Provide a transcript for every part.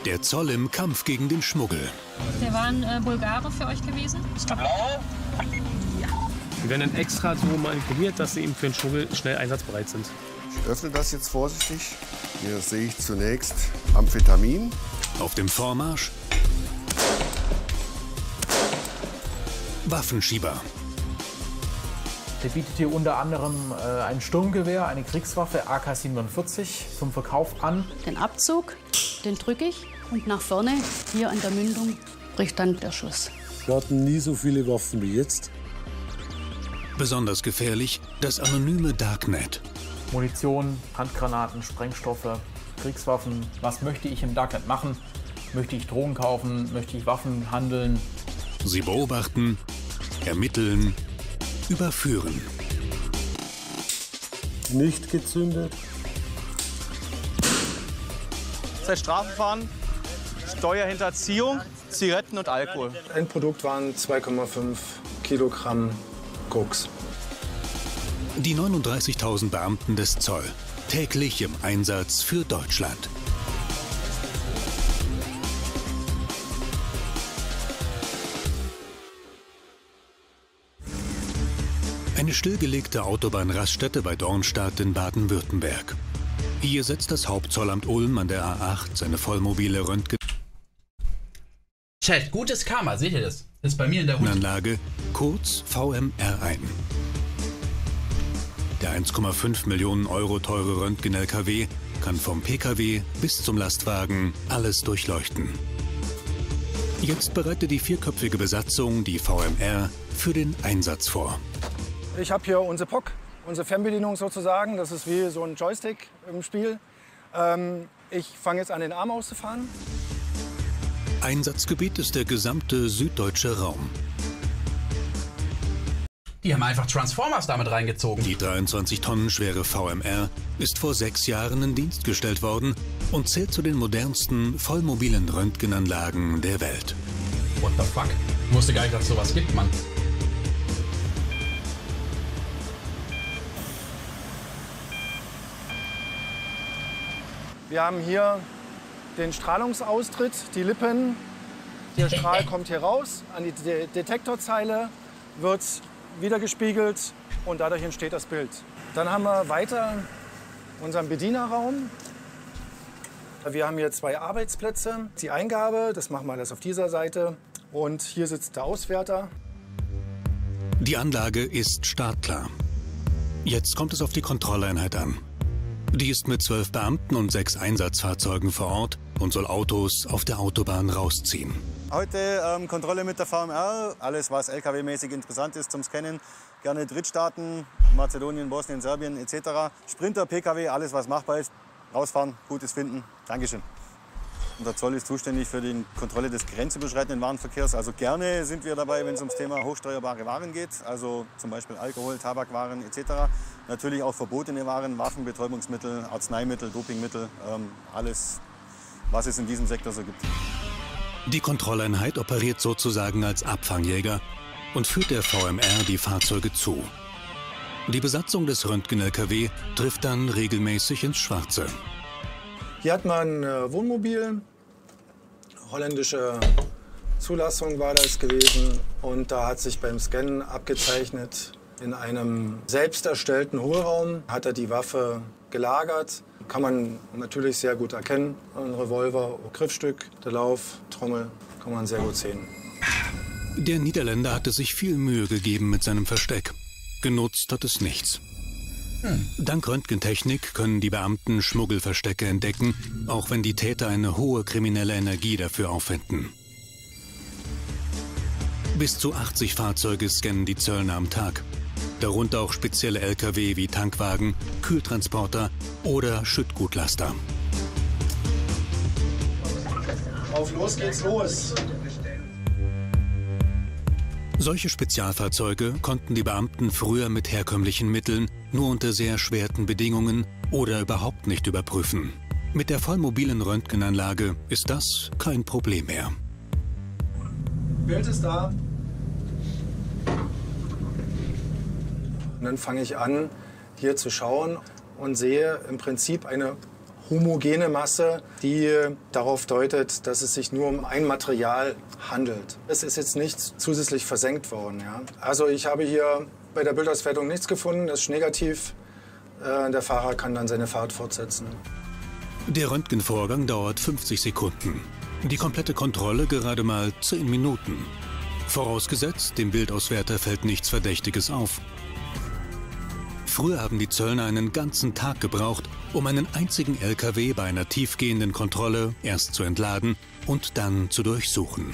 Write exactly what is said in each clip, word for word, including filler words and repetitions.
Der Zoll im Kampf gegen den Schmuggel. Der waren äh, Bulgare für euch gewesen? Ist der blaue? Ja. Die werden dann extra so manipuliert, dass sie eben für den Schmuggel schnell einsatzbereit sind. Ich öffne das jetzt vorsichtig. Hier sehe ich zunächst Amphetamin. Auf dem Vormarsch Waffenschieber. Der bietet hier unter anderem äh, ein Sturmgewehr, eine Kriegswaffe A K siebenundvierzig zum Verkauf an. Den Abzug, den drücke ich und nach vorne, hier an der Mündung, bricht dann der Schuss. Wir hatten nie so viele Waffen wie jetzt. Besonders gefährlich das anonyme Darknet. Munition, Handgranaten, Sprengstoffe, Kriegswaffen. Was möchte ich im Darknet machen? Möchte ich Drogen kaufen? Möchte ich Waffen handeln? Sie beobachten, ermitteln, überführen. Nicht gezündet. Strafverfahren, Steuerhinterziehung, Zigaretten und Alkohol. Endprodukt waren zwei Komma fünf Kilogramm Koks. Die neununddreißigtausend Beamten des Zoll, täglich im Einsatz für Deutschland. Eine stillgelegte Autobahnraststätte bei Dornstadt in Baden-Württemberg. Hier setzt das Hauptzollamt Ulm an der A acht seine vollmobile Röntgen... Chat, gutes Karma, seht ihr das? Das ist bei mir in der Hut. Anlage, kurz V M R ein. Der eins Komma fünf Millionen Euro teure Röntgen-L K W kann vom P K W bis zum Lastwagen alles durchleuchten. Jetzt bereitet die vierköpfige Besatzung die V M R für den Einsatz vor. Ich habe hier unsere P O C, unsere Fernbedienung sozusagen. Das ist wie so ein Joystick im Spiel. Ähm, ich fange jetzt an, den Arm auszufahren. Einsatzgebiet ist der gesamte süddeutsche Raum. Die haben einfach Transformers damit reingezogen. Die dreiundzwanzig Tonnen schwere V M R ist vor sechs Jahren in Dienst gestellt worden und zählt zu den modernsten vollmobilen Röntgenanlagen der Welt. What the fuck? Ich wusste gar nicht, dass es sowas gibt, Mann. Wir haben hier den Strahlungsaustritt, die Lippen. Der Strahl kommt hier raus, an die De Detektorzeile wird wiedergespiegelt und dadurch entsteht das Bild. Dann haben wir weiter unseren Bedienerraum. Wir haben hier zwei Arbeitsplätze. Die Eingabe, das machen wir alles auf dieser Seite. Und hier sitzt der Auswerter. Die Anlage ist startklar. Jetzt kommt es auf die Kontrolleinheit an. Die ist mit zwölf Beamten und sechs Einsatzfahrzeugen vor Ort und soll Autos auf der Autobahn rausziehen. Heute ähm, Kontrolle mit der V M R, alles was L K W-mäßig interessant ist zum Scannen. Gerne Drittstaaten, Mazedonien, Bosnien, Serbien et cetera. Sprinter, P K W, alles was machbar ist. Rausfahren, Gutes finden. Dankeschön. Und der Zoll ist zuständig für die Kontrolle des grenzüberschreitenden Warenverkehrs. Also gerne sind wir dabei, wenn es ums Thema hochsteuerbare Waren geht, also zum Beispiel Alkohol, Tabakwaren et cetera. Natürlich auch verbotene Waren, Waffen, Betäubungsmittel, Arzneimittel, Dopingmittel, ähm, alles, was es in diesem Sektor so gibt. Die Kontrolleinheit operiert sozusagen als Abfangjäger und führt der V M R die Fahrzeuge zu. Die Besatzung des Röntgen-L K W trifft dann regelmäßig ins Schwarze. Hier hat man ein Wohnmobil, holländische Zulassung war das gewesen. Und da hat sich beim Scannen abgezeichnet, in einem selbst erstellten Hohlraum hat er die Waffe gelagert. Kann man natürlich sehr gut erkennen. Ein Revolver, Griffstück, der Lauf, Trommel, kann man sehr gut sehen. Der Niederländer hatte sich viel Mühe gegeben mit seinem Versteck. Genutzt hat es nichts. Hm. Dank Röntgentechnik können die Beamten Schmuggelverstecke entdecken, auch wenn die Täter eine hohe kriminelle Energie dafür aufwenden. Bis zu achtzig Fahrzeuge scannen die Zöllner am Tag. Darunter auch spezielle L K W wie Tankwagen, Kühltransporter oder Schüttgutlaster. Auf los geht's los! Solche Spezialfahrzeuge konnten die Beamten früher mit herkömmlichen Mitteln nur unter sehr schweren Bedingungen oder überhaupt nicht überprüfen. Mit der vollmobilen Röntgenanlage ist das kein Problem mehr. Bild ist da. Und dann fange ich an, hier zu schauen und sehe im Prinzip eine homogene Masse, die darauf deutet, dass es sich nur um ein Material handelt. Es ist jetzt nicht zusätzlich versenkt worden. Ja. Also ich habe hier bei der Bildauswertung nichts gefunden, das ist negativ. Äh, der Fahrer kann dann seine Fahrt fortsetzen. Der Röntgenvorgang dauert fünfzig Sekunden. Die komplette Kontrolle gerade mal zehn Minuten. Vorausgesetzt, dem Bildauswerter fällt nichts Verdächtiges auf. Früher haben die Zöllner einen ganzen Tag gebraucht, um einen einzigen L K W bei einer tiefgehenden Kontrolle erst zu entladen und dann zu durchsuchen.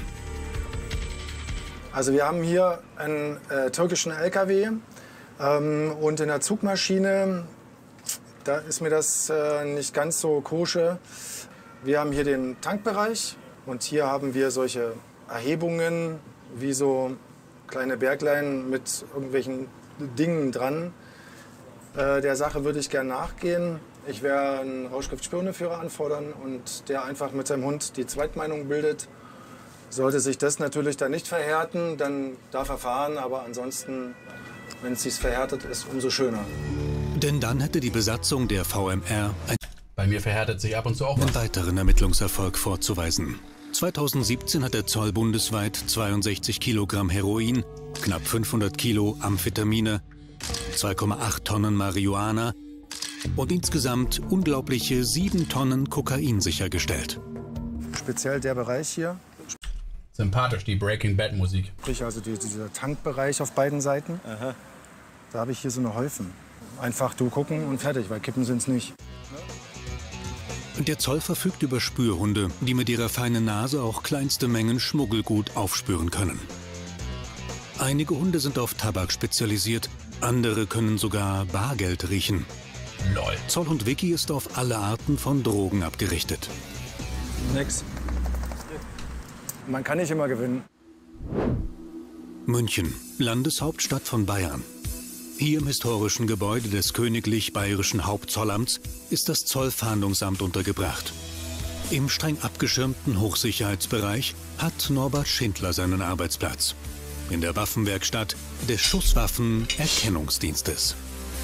Also wir haben hier einen äh, türkischen L K W ähm, und in der Zugmaschine, da ist mir das äh, nicht ganz so koscher. Wir haben hier den Tankbereich und hier haben wir solche Erhebungen wie so kleine Berglein mit irgendwelchen Dingen dran. Äh, der Sache würde ich gerne nachgehen. Ich werde einen Rauschgiftspürendeführer anfordern und der einfach mit seinem Hund die Zweitmeinung bildet. Sollte sich das natürlich dann nicht verhärten, dann darf er fahren, aber ansonsten, wenn es sich verhärtet, ist umso schöner. Denn dann hätte die Besatzung der V M R ein Bei mir verhärtet sich ab und zu auch einen was. weiteren Ermittlungserfolg vorzuweisen. zweitausendsiebzehn hat der Zoll bundesweit zweiundsechzig Kilogramm Heroin, knapp fünfhundert Kilo Amphetamine, zwei Komma acht Tonnen Marihuana und insgesamt unglaubliche sieben Tonnen Kokain sichergestellt. Speziell der Bereich hier, Sympathisch, die Breaking Bad Musik. sprich also die, dieser Tankbereich auf beiden Seiten. Aha. Da habe ich hier so eine Häufen. Einfach du gucken und fertig, weil Kippen sind es nicht. Der Zoll verfügt über Spürhunde, die mit ihrer feinen Nase auch kleinste Mengen Schmuggelgut aufspüren können. Einige Hunde sind auf Tabak spezialisiert, andere können sogar Bargeld riechen. Lol. Zollhund Vicky ist auf alle Arten von Drogen abgerichtet. Nix. Man kann nicht immer gewinnen. München, Landeshauptstadt von Bayern. Hier im historischen Gebäude des Königlich Bayerischen Hauptzollamts ist das Zollfahndungsamt untergebracht. Im streng abgeschirmten Hochsicherheitsbereich hat Norbert Schindler seinen Arbeitsplatz. In der Waffenwerkstatt des Schusswaffenerkennungsdienstes.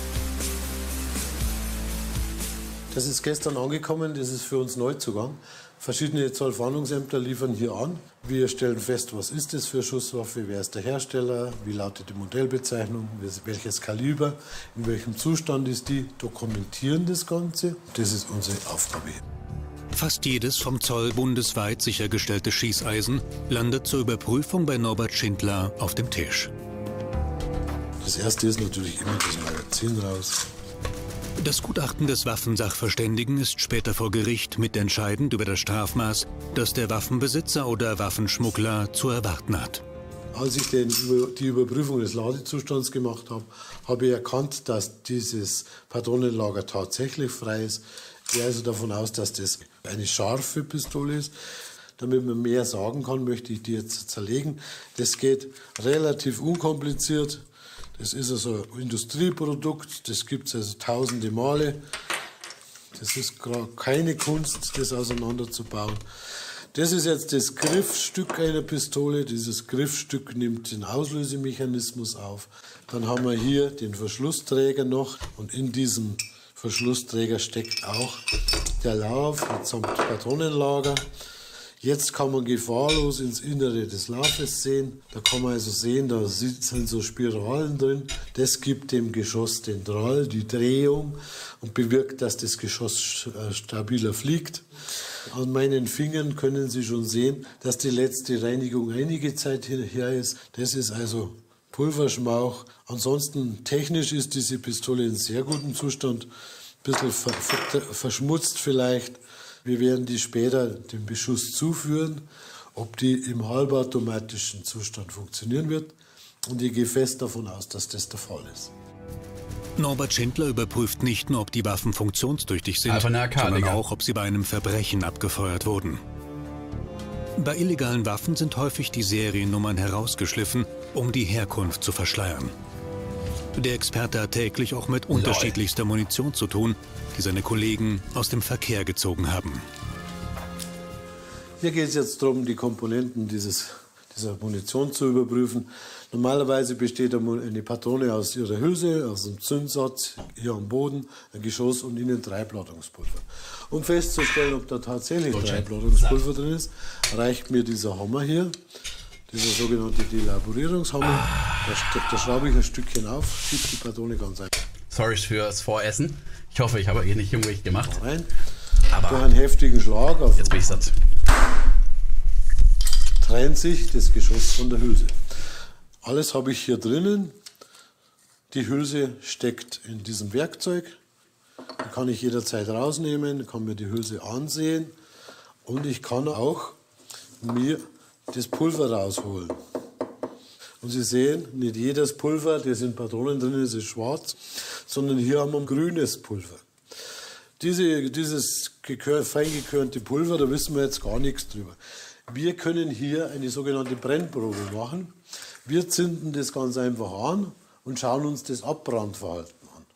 Das ist gestern angekommen, das ist für uns Neuzugang. Verschiedene Zollfahndungsämter liefern hier an. Wir stellen fest, was ist das für eine Schusswaffe, wer ist der Hersteller, wie lautet die Modellbezeichnung, welches Kaliber, in welchem Zustand ist die, dokumentieren das Ganze. Das ist unsere Aufgabe. Fast jedes vom Zoll bundesweit sichergestellte Schießeisen landet zur Überprüfung bei Norbert Schindler auf dem Tisch. Das erste ist natürlich immer das Magazin raus. Das Gutachten des Waffensachverständigen ist später vor Gericht mitentscheidend über das Strafmaß, das der Waffenbesitzer oder Waffenschmuggler zu erwarten hat. Als ich den, die Überprüfung des Ladezustands gemacht habe, habe ich erkannt, dass dieses Patronenlager tatsächlich frei ist. Ich gehe also davon aus, dass das eine scharfe Pistole ist. Damit man mehr sagen kann, möchte ich die jetzt zerlegen. Das geht relativ unkompliziert. Das ist also ein Industrieprodukt, das gibt es also tausende Male. Das ist keine Kunst, das auseinanderzubauen. Das ist jetzt das Griffstück einer Pistole. Dieses Griffstück nimmt den Auslösemechanismus auf. Dann haben wir hier den Verschlussträger noch und in diesem Verschlussträger steckt auch der Lauf mitsamt Patronenlager. Jetzt kann man gefahrlos ins Innere des Laufes sehen. Da kann man also sehen, da sind so Spiralen drin. Das gibt dem Geschoss den Drall, die Drehung und bewirkt, dass das Geschoss stabiler fliegt. An meinen Fingern können Sie schon sehen, dass die letzte Reinigung einige Zeit her ist. Das ist also Pulverschmauch. Ansonsten technisch ist diese Pistole in sehr gutem Zustand. Ein bisschen ver ver verschmutzt vielleicht. Wir werden die später dem Beschuss zuführen, ob die im halbautomatischen Zustand funktionieren wird. Und ich gehe fest davon aus, dass das der Fall ist. Norbert Schindler überprüft nicht nur, ob die Waffen funktionstüchtig sind, Einfach eine A K, sondern Digga. auch, ob sie bei einem Verbrechen abgefeuert wurden. Bei illegalen Waffen sind häufig die Seriennummern herausgeschliffen, um die Herkunft zu verschleiern. Der Experte hat täglich auch mit unterschiedlichster Munition zu tun, die seine Kollegen aus dem Verkehr gezogen haben. Hier geht es jetzt darum, die Komponenten dieses, diese Munition zu überprüfen. Normalerweise besteht eine Patrone aus ihrer Hülse, aus einem Zündsatz, hier am Boden, ein Geschoss und innen Treibladungspulver. Um festzustellen, ob da tatsächlich Treibladungspulver drin ist, reicht mir dieser Hammer hier, dieser sogenannte Delaborierungshammer. Da, da schraube ich ein Stückchen auf, schiebe die Patrone ganz einfach. Sorry fürs Voressen. Ich hoffe, ich habe hier nicht irgendwo gemacht. Rein. Aber durch einen heftigen Schlag auf jetzt bin ich satt. Trennt sich das Geschoss von der Hülse. Alles habe ich hier drinnen. Die Hülse steckt in diesem Werkzeug. Die kann ich jederzeit rausnehmen, kann mir die Hülse ansehen und ich kann auch mir das Pulver rausholen. Und Sie sehen, nicht jedes Pulver, das in Patronen drin ist, ist schwarz, sondern hier haben wir ein grünes Pulver. Diese, dieses feingekörnte Pulver, da wissen wir jetzt gar nichts drüber. Wir können hier eine sogenannte Brennprobe machen. Wir zünden das ganz einfach an und schauen uns das Abbrandverhalten an.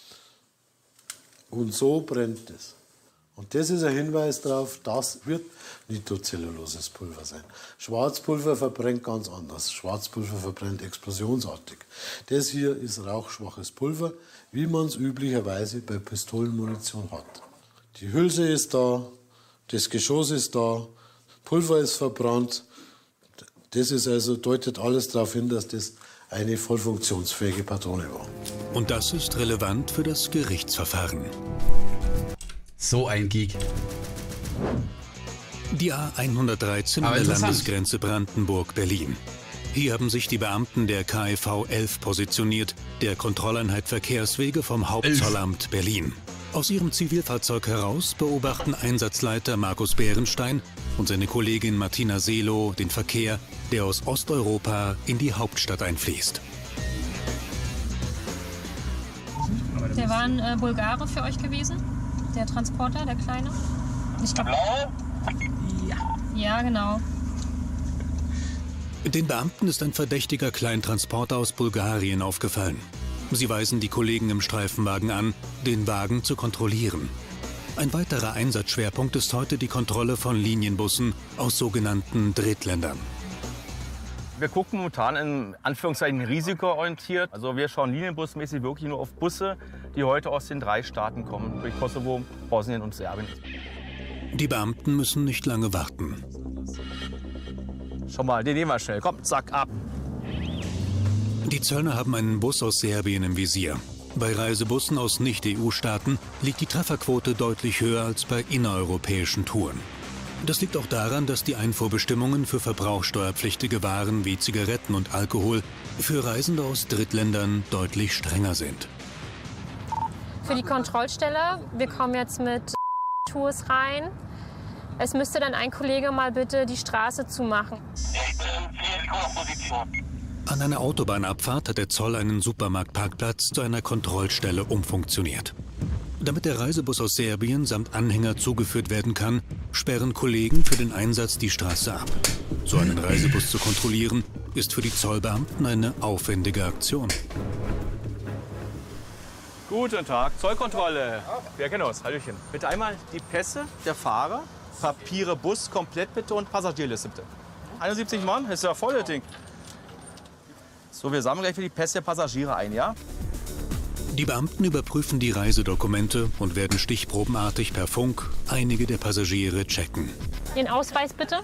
Und so brennt es. Und das ist ein Hinweis darauf, das wird nitrocelluloses Pulver sein. Schwarzpulver verbrennt ganz anders. Schwarzpulver verbrennt explosionsartig. Das hier ist rauchschwaches Pulver, wie man es üblicherweise bei Pistolenmunition hat. Die Hülse ist da, das Geschoss ist da, Pulver ist verbrannt. Das ist also, deutet alles darauf hin, dass das eine voll funktionsfähige Patrone war. Und das ist relevant für das Gerichtsverfahren. So ein Geek. Die A hundertdreizehn an der Landesgrenze Brandenburg-Berlin. Hier haben sich die Beamten der K E V elf positioniert, der Kontrolleinheit Verkehrswege vom Hauptzollamt Berlin. Aus ihrem Zivilfahrzeug heraus beobachten Einsatzleiter Markus Bärenstein und seine Kollegin Martina Selo den Verkehr, der aus Osteuropa in die Hauptstadt einfließt. Der war ein äh, Bulgare für euch gewesen? Der Transporter, der kleine? Ich glaub, ja. Ja, genau. Den Beamten ist ein verdächtiger Kleintransporter aus Bulgarien aufgefallen. Sie weisen die Kollegen im Streifenwagen an, den Wagen zu kontrollieren. Ein weiterer Einsatzschwerpunkt ist heute die Kontrolle von Linienbussen aus sogenannten Drittländern. Wir gucken momentan in Anführungszeichen risikoorientiert. Also wir schauen linienbusmäßig wirklich nur auf Busse, die heute aus den drei Staaten kommen, durch Kosovo, Bosnien und Serbien. Die Beamten müssen nicht lange warten. Schau mal, den nehmen wir schnell. Komm, zack, ab. Die Zöllner haben einen Bus aus Serbien im Visier. Bei Reisebussen aus Nicht-E U-Staaten liegt die Trefferquote deutlich höher als bei innereuropäischen Touren. Das liegt auch daran, dass die Einfuhrbestimmungen für verbrauchssteuerpflichtige Waren wie Zigaretten und Alkohol für Reisende aus Drittländern deutlich strenger sind. Für die Kontrollstelle, wir kommen jetzt mit Tours rein. Es müsste dann ein Kollege mal bitte die Straße zumachen. An einer Autobahnabfahrt hat der Zoll einen Supermarktparkplatz zu einer Kontrollstelle umfunktioniert. Damit der Reisebus aus Serbien samt Anhänger zugeführt werden kann, sperren Kollegen für den Einsatz die Straße ab. So einen Reisebus zu kontrollieren, ist für die Zollbeamten eine aufwendige Aktion. Guten Tag, Zollkontrolle. Wer kennt uns? Hallöchen. Bitte einmal die Pässe der Fahrer, Papiere, Bus komplett bitte und Passagierliste bitte. einundsiebzig Mann, ist ja voll das Ding. So, wir sammeln gleich für die Pässe der Passagiere ein, ja? Die Beamten überprüfen die Reisedokumente und werden stichprobenartig per Funk einige der Passagiere checken. Den Ausweis bitte.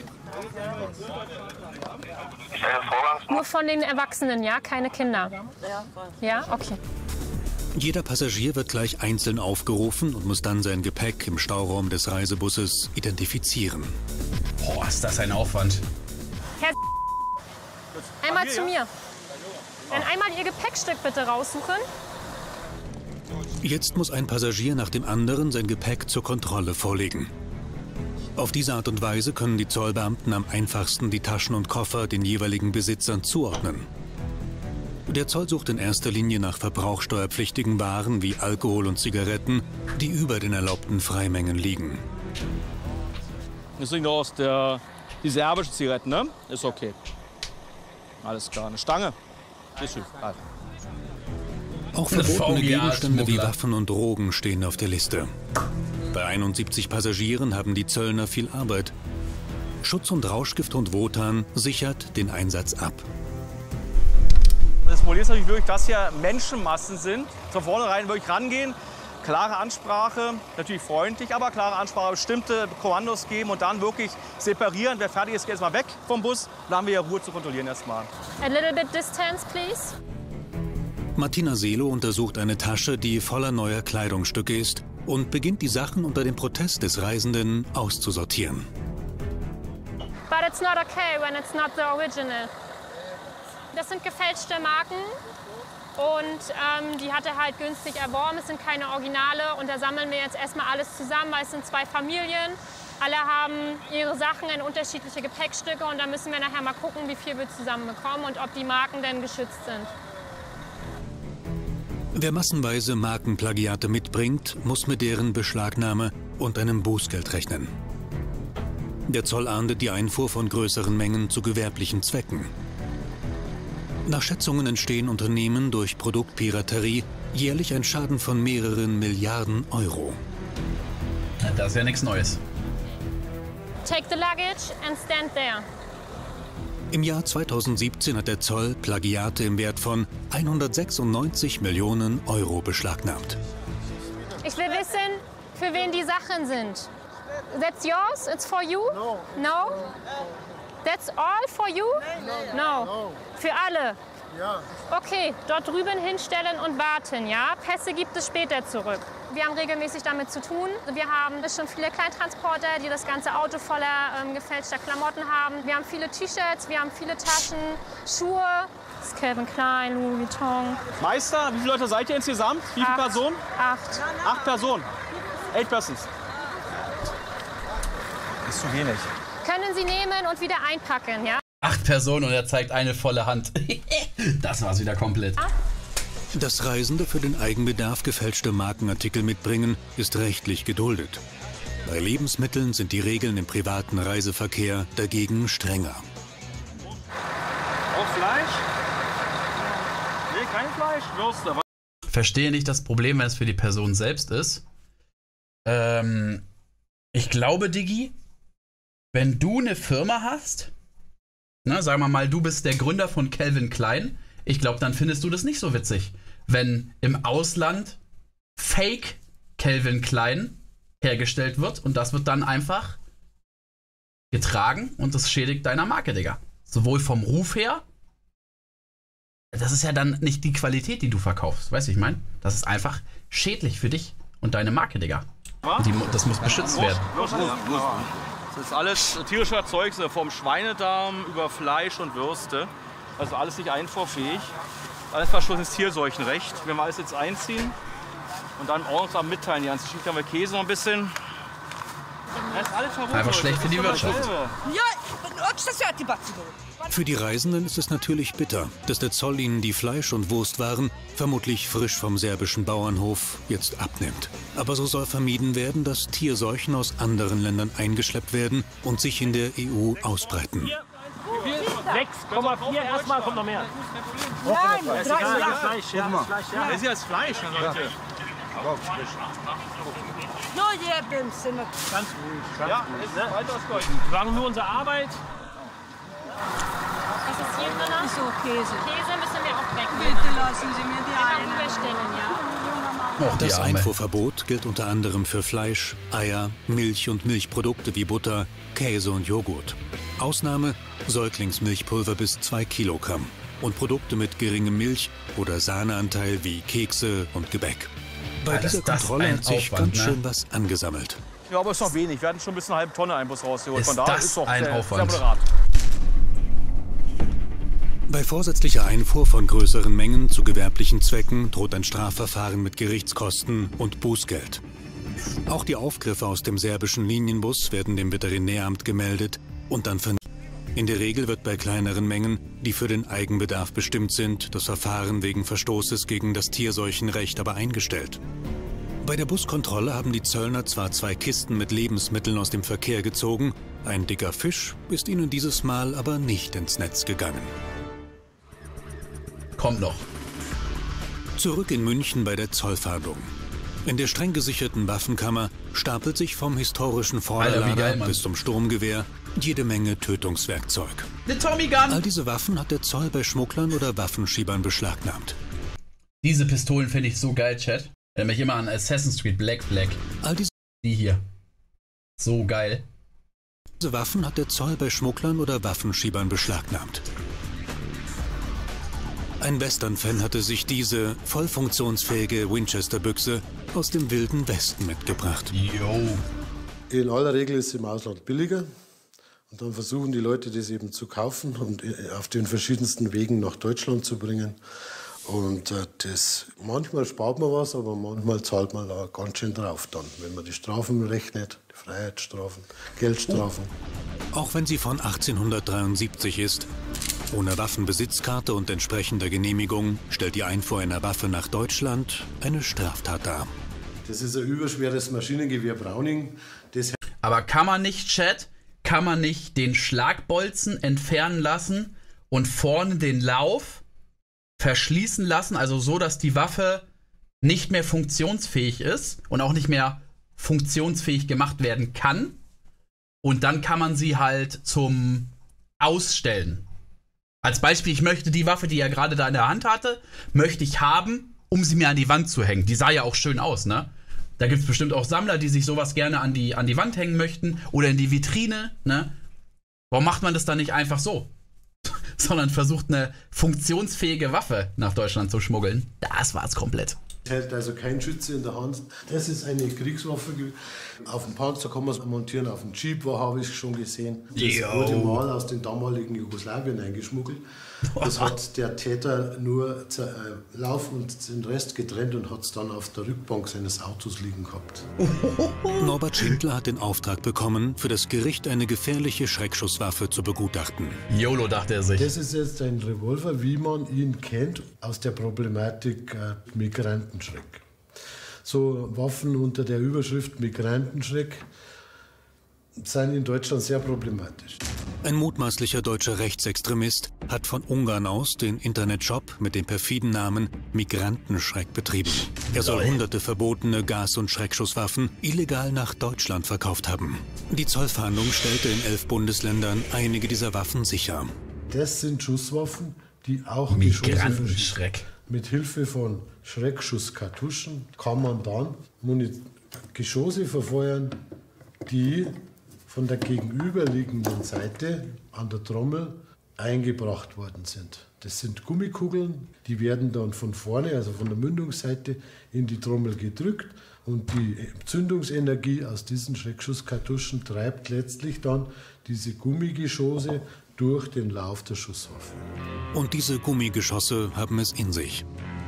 Nur von den Erwachsenen, ja? Keine Kinder? Ja, okay. Jeder Passagier wird gleich einzeln aufgerufen und muss dann sein Gepäck im Stauraum des Reisebusses identifizieren. Boah, ist das ein Aufwand. Herr einmal zu mir. Dann einmal Ihr Gepäckstück bitte raussuchen. Jetzt muss ein Passagier nach dem anderen sein Gepäck zur Kontrolle vorlegen. Auf diese Art und Weise können die Zollbeamten am einfachsten die Taschen und Koffer den jeweiligen Besitzern zuordnen. Der Zoll sucht in erster Linie nach verbrauchssteuerpflichtigen Waren wie Alkohol und Zigaretten, die über den erlaubten Freimengen liegen. Das sind aus der die serbischen Zigaretten, ne? Ist okay. Alles klar, eine Stange. Ist schön. Auch verbotene Gegenstände wie Waffen und Drogen stehen auf der Liste. Bei einundsiebzig Passagieren haben die Zöllner viel Arbeit. Schutz- und Rauschgifthund Wotan sichert den Einsatz ab. Das Problem ist natürlich wirklich, dass hier Menschenmassen sind. Von vornherein wirklich rangehen, klare Ansprache, natürlich freundlich, aber klare Ansprache, bestimmte Kommandos geben und dann wirklich separieren. Wer fertig ist, geht erstmal weg vom Bus. Dann haben wir ja Ruhe zu kontrollieren erstmal. A little bit distance, please. Martina Selo untersucht eine Tasche, die voller neuer Kleidungsstücke ist und beginnt die Sachen unter dem Protest des Reisenden auszusortieren. But it's not okay when it's not the original. Das sind gefälschte Marken und ähm, die hat er halt günstig erworben. Es sind keine Originale und da sammeln wir jetzt erstmal alles zusammen, weil es sind zwei Familien. Alle haben ihre Sachen in unterschiedliche Gepäckstücke und da müssen wir nachher mal gucken, wie viel wir zusammenbekommen und ob die Marken denn geschützt sind. Wer massenweise Markenplagiate mitbringt, muss mit deren Beschlagnahme und einem Bußgeld rechnen. Der Zoll ahndet die Einfuhr von größeren Mengen zu gewerblichen Zwecken. Nach Schätzungen entstehen Unternehmen durch Produktpiraterie jährlich ein Schaden von mehreren Milliarden Euro. Das ist ja nichts Neues. Take the luggage and stand there. Im Jahr zweitausendsiebzehn hat der Zoll Plagiate im Wert von hundertsechsundneunzig Millionen Euro beschlagnahmt. Ich will wissen, für wen die Sachen sind. That's yours? It's for you? No. No? That's all for you? No. No. Für alle? Ja. Okay, dort drüben hinstellen und warten, ja? Pässe gibt es später zurück. Wir haben regelmäßig damit zu tun. Wir haben schon viele Kleintransporter, die das ganze Auto voller ähm, gefälschter Klamotten haben. Wir haben viele T-Shirts, wir haben viele Taschen, Schuhe. Das ist Calvin Klein, Louis Vuitton. Meister, wie viele Leute seid ihr insgesamt? Wie viele Acht. Personen? Acht. Acht Personen. Eight persons. Das ist zu wenig. Können Sie nehmen und wieder einpacken, ja? Acht Personen und er zeigt eine volle Hand. Das war's wieder komplett. Dass Reisende für den Eigenbedarf gefälschte Markenartikel mitbringen, ist rechtlich geduldet. Bei Lebensmitteln sind die Regeln im privaten Reiseverkehr dagegen strenger. Auch Fleisch? Nee, kein Fleisch, Würste. Verstehe nicht das Problem, wenn es für die Person selbst ist. Ähm, ich glaube, Diggi, wenn du eine Firma hast, na, sagen wir mal, du bist der Gründer von Calvin Klein, ich glaube, dann findest du das nicht so witzig, wenn im Ausland Fake Calvin Klein hergestellt wird und das wird dann einfach getragen und das schädigt deiner Marke, Digga. Sowohl vom Ruf her, das ist ja dann nicht die Qualität, die du verkaufst, weißt du, ich meine? Das ist einfach schädlich für dich und deine Marke, Digga. Und die, das muss beschützt werden. Das ist alles tierischer Zeug, vom Schweinedarm über Fleisch und Würste. Also alles nicht einfuhrfähig. Alles Verschluss ins Tierseuchenrecht. Wir werden alles jetzt einziehen und dann ordentlich mitteilen. Die ganze Geschichte haben wir Käse noch ein bisschen. Das ist alles verboten. Einfach schlecht für die Wirtschaft. Für die Reisenden ist es natürlich bitter, dass der Zoll ihnen die Fleisch- und Wurstwaren, vermutlich frisch vom serbischen Bauernhof, jetzt abnimmt. Aber so soll vermieden werden, dass Tierseuchen aus anderen Ländern eingeschleppt werden und sich in der E U ausbreiten. sechs Komma vier, erstmal kommt noch mehr. Nein, das ist ja Fleisch. Ja, das Fleisch, ja. Das ist ja das Fleisch, Leute. Ganz ruhig. Ja, ist weiter aus Gold. Wir machen nur unsere Arbeit. Was ist hier drin? So, Käse. Käse müssen wir auch weg. Bitte lassen Sie mir die eine. Überstellen, ja? Das Einfuhrverbot gilt unter anderem für Fleisch, Eier, Milch und Milchprodukte wie Butter, Käse und Joghurt. Ausnahme Säuglingsmilchpulver bis zwei Kilogramm und Produkte mit geringem Milch- oder Sahneanteil wie Kekse und Gebäck. Bei Ja, dieser das- das Kontrolle ein hat sich Aufwand, ganz ne? schön was angesammelt. Ja, aber es ist noch wenig. Wir hatten schon ein bisschen eine halbe Tonne Einbus rausgeholt. Ist Von daher das ist doch ein sehr, sehr Aufwand? moderat. Bei vorsätzlicher Einfuhr von größeren Mengen zu gewerblichen Zwecken droht ein Strafverfahren mit Gerichtskosten und Bußgeld. Auch die Aufgriffe aus dem serbischen Linienbus werden dem Veterinäramt gemeldet und dann vernichtet. In der Regel wird bei kleineren Mengen, die für den Eigenbedarf bestimmt sind, das Verfahren wegen Verstoßes gegen das Tierseuchenrecht aber eingestellt. Bei der Buskontrolle haben die Zöllner zwar zwei Kisten mit Lebensmitteln aus dem Verkehr gezogen, ein dicker Fisch ist ihnen dieses Mal aber nicht ins Netz gegangen. Kommt noch. Zurück in München bei der Zollfahndung. In der streng gesicherten Waffenkammer stapelt sich vom historischen Alter, wie Vorderlader geil, Mann. bis zum Sturmgewehr jede Menge Tötungswerkzeug. Eine Tommy Gun! All diese Waffen hat der Zoll bei Schmugglern oder Waffenschiebern beschlagnahmt. Diese Pistolen finde ich so geil, Chat. Erinnere mich immer an Assassin's Creed Black Flag. All diese Die hier. So geil. Diese Waffen hat der Zoll bei Schmugglern oder Waffenschiebern beschlagnahmt. Ein Western-Fan hatte sich diese voll funktionsfähige Winchester-Büchse aus dem wilden Westen mitgebracht. Yo. In aller Regel ist es im Ausland billiger. Und dann versuchen die Leute, das eben zu kaufen und auf den verschiedensten Wegen nach Deutschland zu bringen. Und äh, das, manchmal spart man was, aber manchmal zahlt man da ganz schön drauf dann, wenn man die Strafen rechnet, die Freiheitsstrafen, Geldstrafen. Auch wenn sie von achtzehnhundertdreiundsiebzig ist, ohne Waffenbesitzkarte und entsprechender Genehmigung stellt die Einfuhr einer Waffe nach Deutschland eine Straftat dar. Das ist ein überschweres Maschinengewehr Browning. Das Aber kann man nicht, Chat, kann man nicht den Schlagbolzen entfernen lassen und vorne den Lauf verschließen lassen, also so, dass die Waffe nicht mehr funktionsfähig ist und auch nicht mehr funktionsfähig gemacht werden kann. Und dann kann man sie halt zum Ausstellen. Als Beispiel, ich möchte die Waffe, die er gerade da in der Hand hatte, möchte ich haben, um sie mir an die Wand zu hängen. Die sah ja auch schön aus, ne? Da gibt es bestimmt auch Sammler, die sich sowas gerne an die, an die Wand hängen möchten oder in die Vitrine, ne? Warum macht man das dann nicht einfach so? Sondern versucht, eine funktionsfähige Waffe nach Deutschland zu schmuggeln. Das war's komplett. hält also kein Schütze in der Hand. Das ist eine Kriegswaffe. Auf dem Panzer kann man es montieren, auf dem Jeep habe ich schon gesehen. Das Yo. wurde mal aus dem damaligen Jugoslawien eingeschmuggelt. Das hat der Täter nur äh, Lauf und den Rest getrennt und hat es dann auf der Rückbank seines Autos liegen gehabt. Norbert Schindler hat den Auftrag bekommen, für das Gericht eine gefährliche Schreckschusswaffe zu begutachten. YOLO, dachte er sich. Das ist jetzt ein Revolver, wie man ihn kennt, aus der Problematik äh, Migrantenschreck. So Waffen unter der Überschrift Migrantenschreck sind in Deutschland sehr problematisch. Ein mutmaßlicher deutscher Rechtsextremist hat von Ungarn aus den Internetshop mit dem perfiden Namen Migrantenschreck betrieben. Er soll hunderte verbotene Gas- und Schreckschusswaffen illegal nach Deutschland verkauft haben. Die Zollfahndung stellte in elf Bundesländern einige dieser Waffen sicher. Das sind Schusswaffen, die auch Migrantenschreck. Mit Hilfe von Schreckschusskartuschen kann man dann Muni- Geschosse verfeuern, die von der gegenüberliegenden Seite an der Trommel eingebracht worden sind. Das sind Gummikugeln, die werden dann von vorne, also von der Mündungsseite, in die Trommel gedrückt und die Zündungsenergie aus diesen Schreckschusskartuschen treibt letztlich dann diese Gummigeschosse durch den Lauf der Schusswaffe. Und diese Gummigeschosse haben es in sich.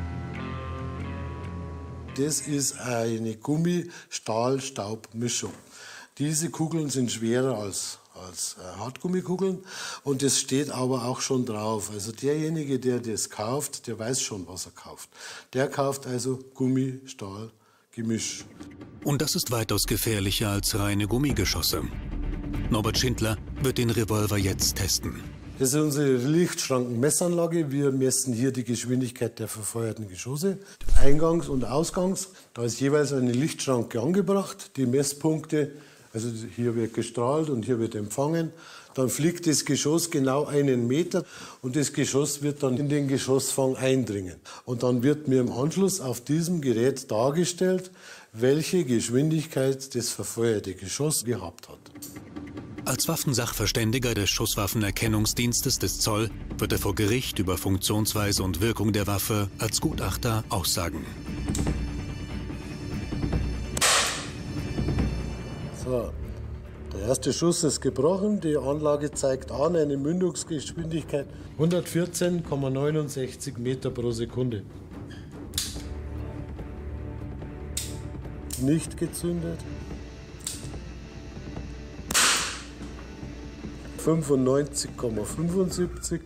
Das ist eine Gummi-Stahl-Staub-Mischung. Diese Kugeln sind schwerer als, als Hartgummikugeln und es steht aber auch schon drauf. Also derjenige, der das kauft, der weiß schon, was er kauft. Der kauft also Gummi-Stahl-Gemisch. Und das ist weitaus gefährlicher als reine Gummigeschosse. Norbert Schindler wird den Revolver jetzt testen. Das ist unsere Lichtschrankenmessanlage. Wir messen hier die Geschwindigkeit der verfeuerten Geschosse. Eingangs und Ausgangs, da ist jeweils eine Lichtschranke angebracht. Die Messpunkte, also hier wird gestrahlt und hier wird empfangen. Dann fliegt das Geschoss genau einen Meter und das Geschoss wird dann in den Geschossfang eindringen. Und dann wird mir im Anschluss auf diesem Gerät dargestellt, welche Geschwindigkeit das verfeuerte Geschoss gehabt hat. Als Waffensachverständiger des Schusswaffenerkennungsdienstes des Zoll wird er vor Gericht über Funktionsweise und Wirkung der Waffe als Gutachter aussagen. So, der erste Schuss ist gebrochen. Die Anlage zeigt an eine Mündungsgeschwindigkeit hundertvierzehn Komma neunundsechzig Meter pro Sekunde. Nicht gezündet. fünfundneunzig Komma fünfundsiebzig.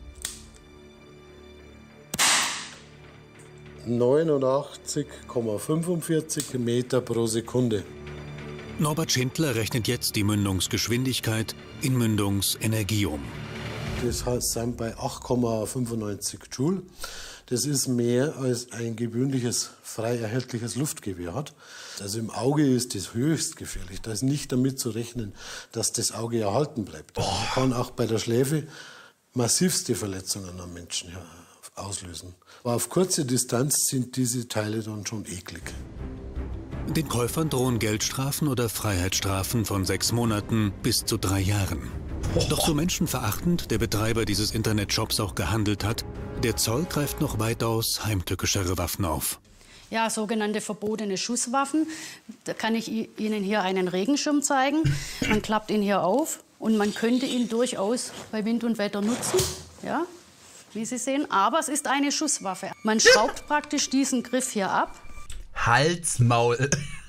neunundachtzig Komma fünfundvierzig Meter pro Sekunde. Norbert Schindler rechnet jetzt die Mündungsgeschwindigkeit in Mündungsenergie um. Das heißt, sind bei acht Komma fünfundneunzig Joule. Das ist mehr als ein gewöhnliches frei erhältliches Luftgewehr hat. Also im Auge ist das höchst gefährlich. Da ist nicht damit zu rechnen, dass das Auge erhalten bleibt. Man kann auch bei der Schläfe massivste Verletzungen am Menschen auslösen. Aber auf kurze Distanz sind diese Teile dann schon eklig. Den Käufern drohen Geldstrafen oder Freiheitsstrafen von sechs Monaten bis zu drei Jahren. Doch so menschenverachtend der Betreiber dieses Internetshops auch gehandelt hat, der Zoll greift noch weitaus heimtückischere Waffen auf. Ja, sogenannte verbotene Schusswaffen. Da kann ich Ihnen hier einen Regenschirm zeigen. Man klappt ihn hier auf und man könnte ihn durchaus bei Wind und Wetter nutzen, ja, wie Sie sehen. Aber es ist eine Schusswaffe. Man schraubt praktisch diesen Griff hier ab. Halsmaul.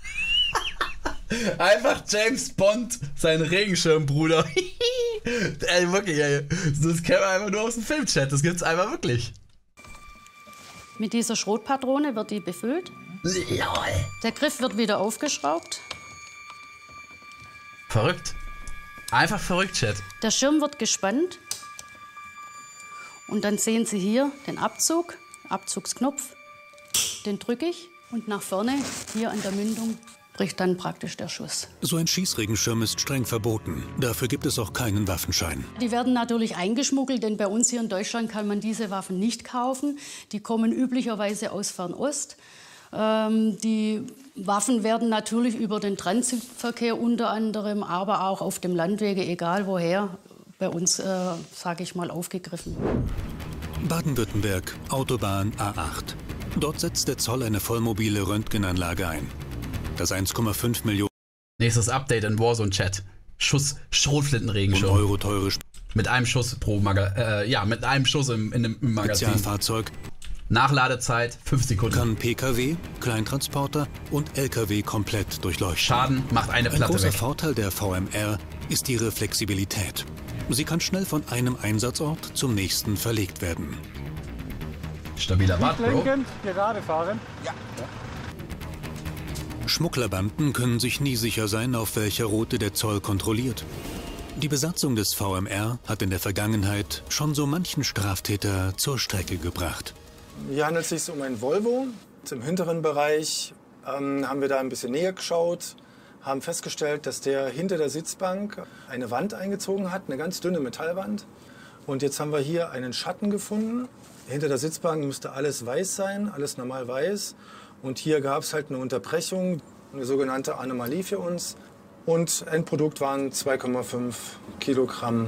Einfach James Bond, sein Regenschirm, Bruder. Ey, wirklich, ey. Das kennen wir einfach nur aus dem Filmchat. Das gibt's einfach wirklich. Mit dieser Schrotpatrone wird die befüllt. Lol. Der Griff wird wieder aufgeschraubt. Verrückt. Einfach verrückt, Chat. Der Schirm wird gespannt. Und dann sehen Sie hier den Abzug, Abzugsknopf. Den drücke ich und nach vorne, hier an der Mündung, bricht dann praktisch der Schuss. So ein Schießregenschirm ist streng verboten. Dafür gibt es auch keinen Waffenschein. Die werden natürlich eingeschmuggelt, denn bei uns hier in Deutschland kann man diese Waffen nicht kaufen. Die kommen üblicherweise aus Fernost. Ähm, die Waffen werden natürlich über den Transitverkehr unter anderem, aber auch auf dem Landwege, egal woher, bei uns, äh, sage ich mal, aufgegriffen. Baden-Württemberg, Autobahn A acht. Dort setzt der Zoll eine vollmobile Röntgenanlage ein. Das eins Komma fünf Millionen... Nächstes Update in Warzone-Chat. Schuss, Schrotflintenregenschirm. Euro teure... Mit einem Schuss pro Maga äh, ja, mit einem Schuss im, in dem, im Magazin. Spezialfahrzeug. Nachladezeit fünf Sekunden. Kann P K W, Kleintransporter und L K W komplett durchleuchten. Schaden macht eine Platte weg. Ein großer Vorteil der V M R ist ihre Flexibilität. Sie kann schnell von einem Einsatzort zum nächsten verlegt werden. Stabiler Wart, Bro. Gerade fahren. Ja. Schmugglerbanden können sich nie sicher sein, auf welcher Route der Zoll kontrolliert. Die Besatzung des V M R hat in der Vergangenheit schon so manchen Straftäter zur Strecke gebracht. Hier handelt es sich um einen Volvo. Im hinteren Bereich ähm, haben wir da ein bisschen näher geschaut, haben festgestellt, dass der hinter der Sitzbank eine Wand eingezogen hat, eine ganz dünne Metallwand. Und jetzt haben wir hier einen Schatten gefunden. Hinter der Sitzbank müsste alles weiß sein, alles normal weiß. Und hier gab es halt eine Unterbrechung, eine sogenannte Anomalie für uns. Und Endprodukt waren zwei Komma fünf Kilogramm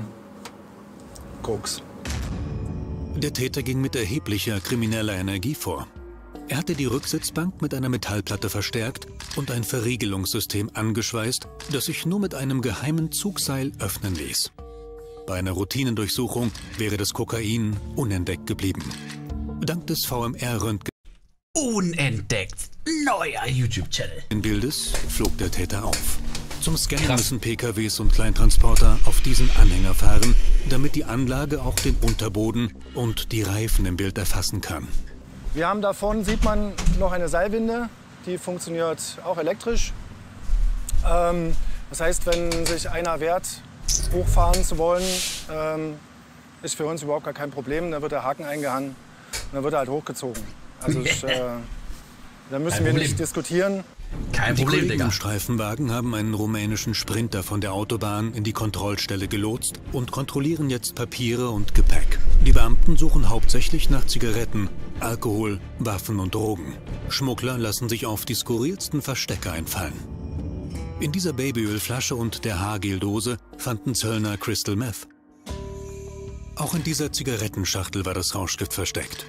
Koks. Der Täter ging mit erheblicher krimineller Energie vor. Er hatte die Rücksitzbank mit einer Metallplatte verstärkt und ein Verriegelungssystem angeschweißt, das sich nur mit einem geheimen Zugseil öffnen ließ. Bei einer Routinendurchsuchung wäre das Kokain unentdeckt geblieben. Dank des V M R-Röntgen Unentdeckt. Neuer YouTube-Channel. Bildes flog der Täter auf. Zum Scannen müssen P K Ws und Kleintransporter auf diesen Anhänger fahren, damit die Anlage auch den Unterboden und die Reifen im Bild erfassen kann. Wir haben davon, sieht man, noch eine Seilwinde. Die funktioniert auch elektrisch. Ähm, das heißt, wenn sich einer wehrt, hochfahren zu wollen, ähm, ist für uns überhaupt gar kein Problem. Dann wird der Haken eingehangen und dann wird er halt hochgezogen. Also ich, äh, da müssen wir nicht diskutieren. Kein die Problem, Kollegen Digga. im Streifenwagen haben einen rumänischen Sprinter von der Autobahn in die Kontrollstelle gelotst und kontrollieren jetzt Papiere und Gepäck. Die Beamten suchen hauptsächlich nach Zigaretten, Alkohol, Waffen und Drogen. Schmuggler lassen sich auf die skurrilsten Verstecke einfallen. In dieser Babyölflasche und der Haargeldose fanden Zöllner Crystal Meth. Auch in dieser Zigarettenschachtel war das Rauschgift versteckt.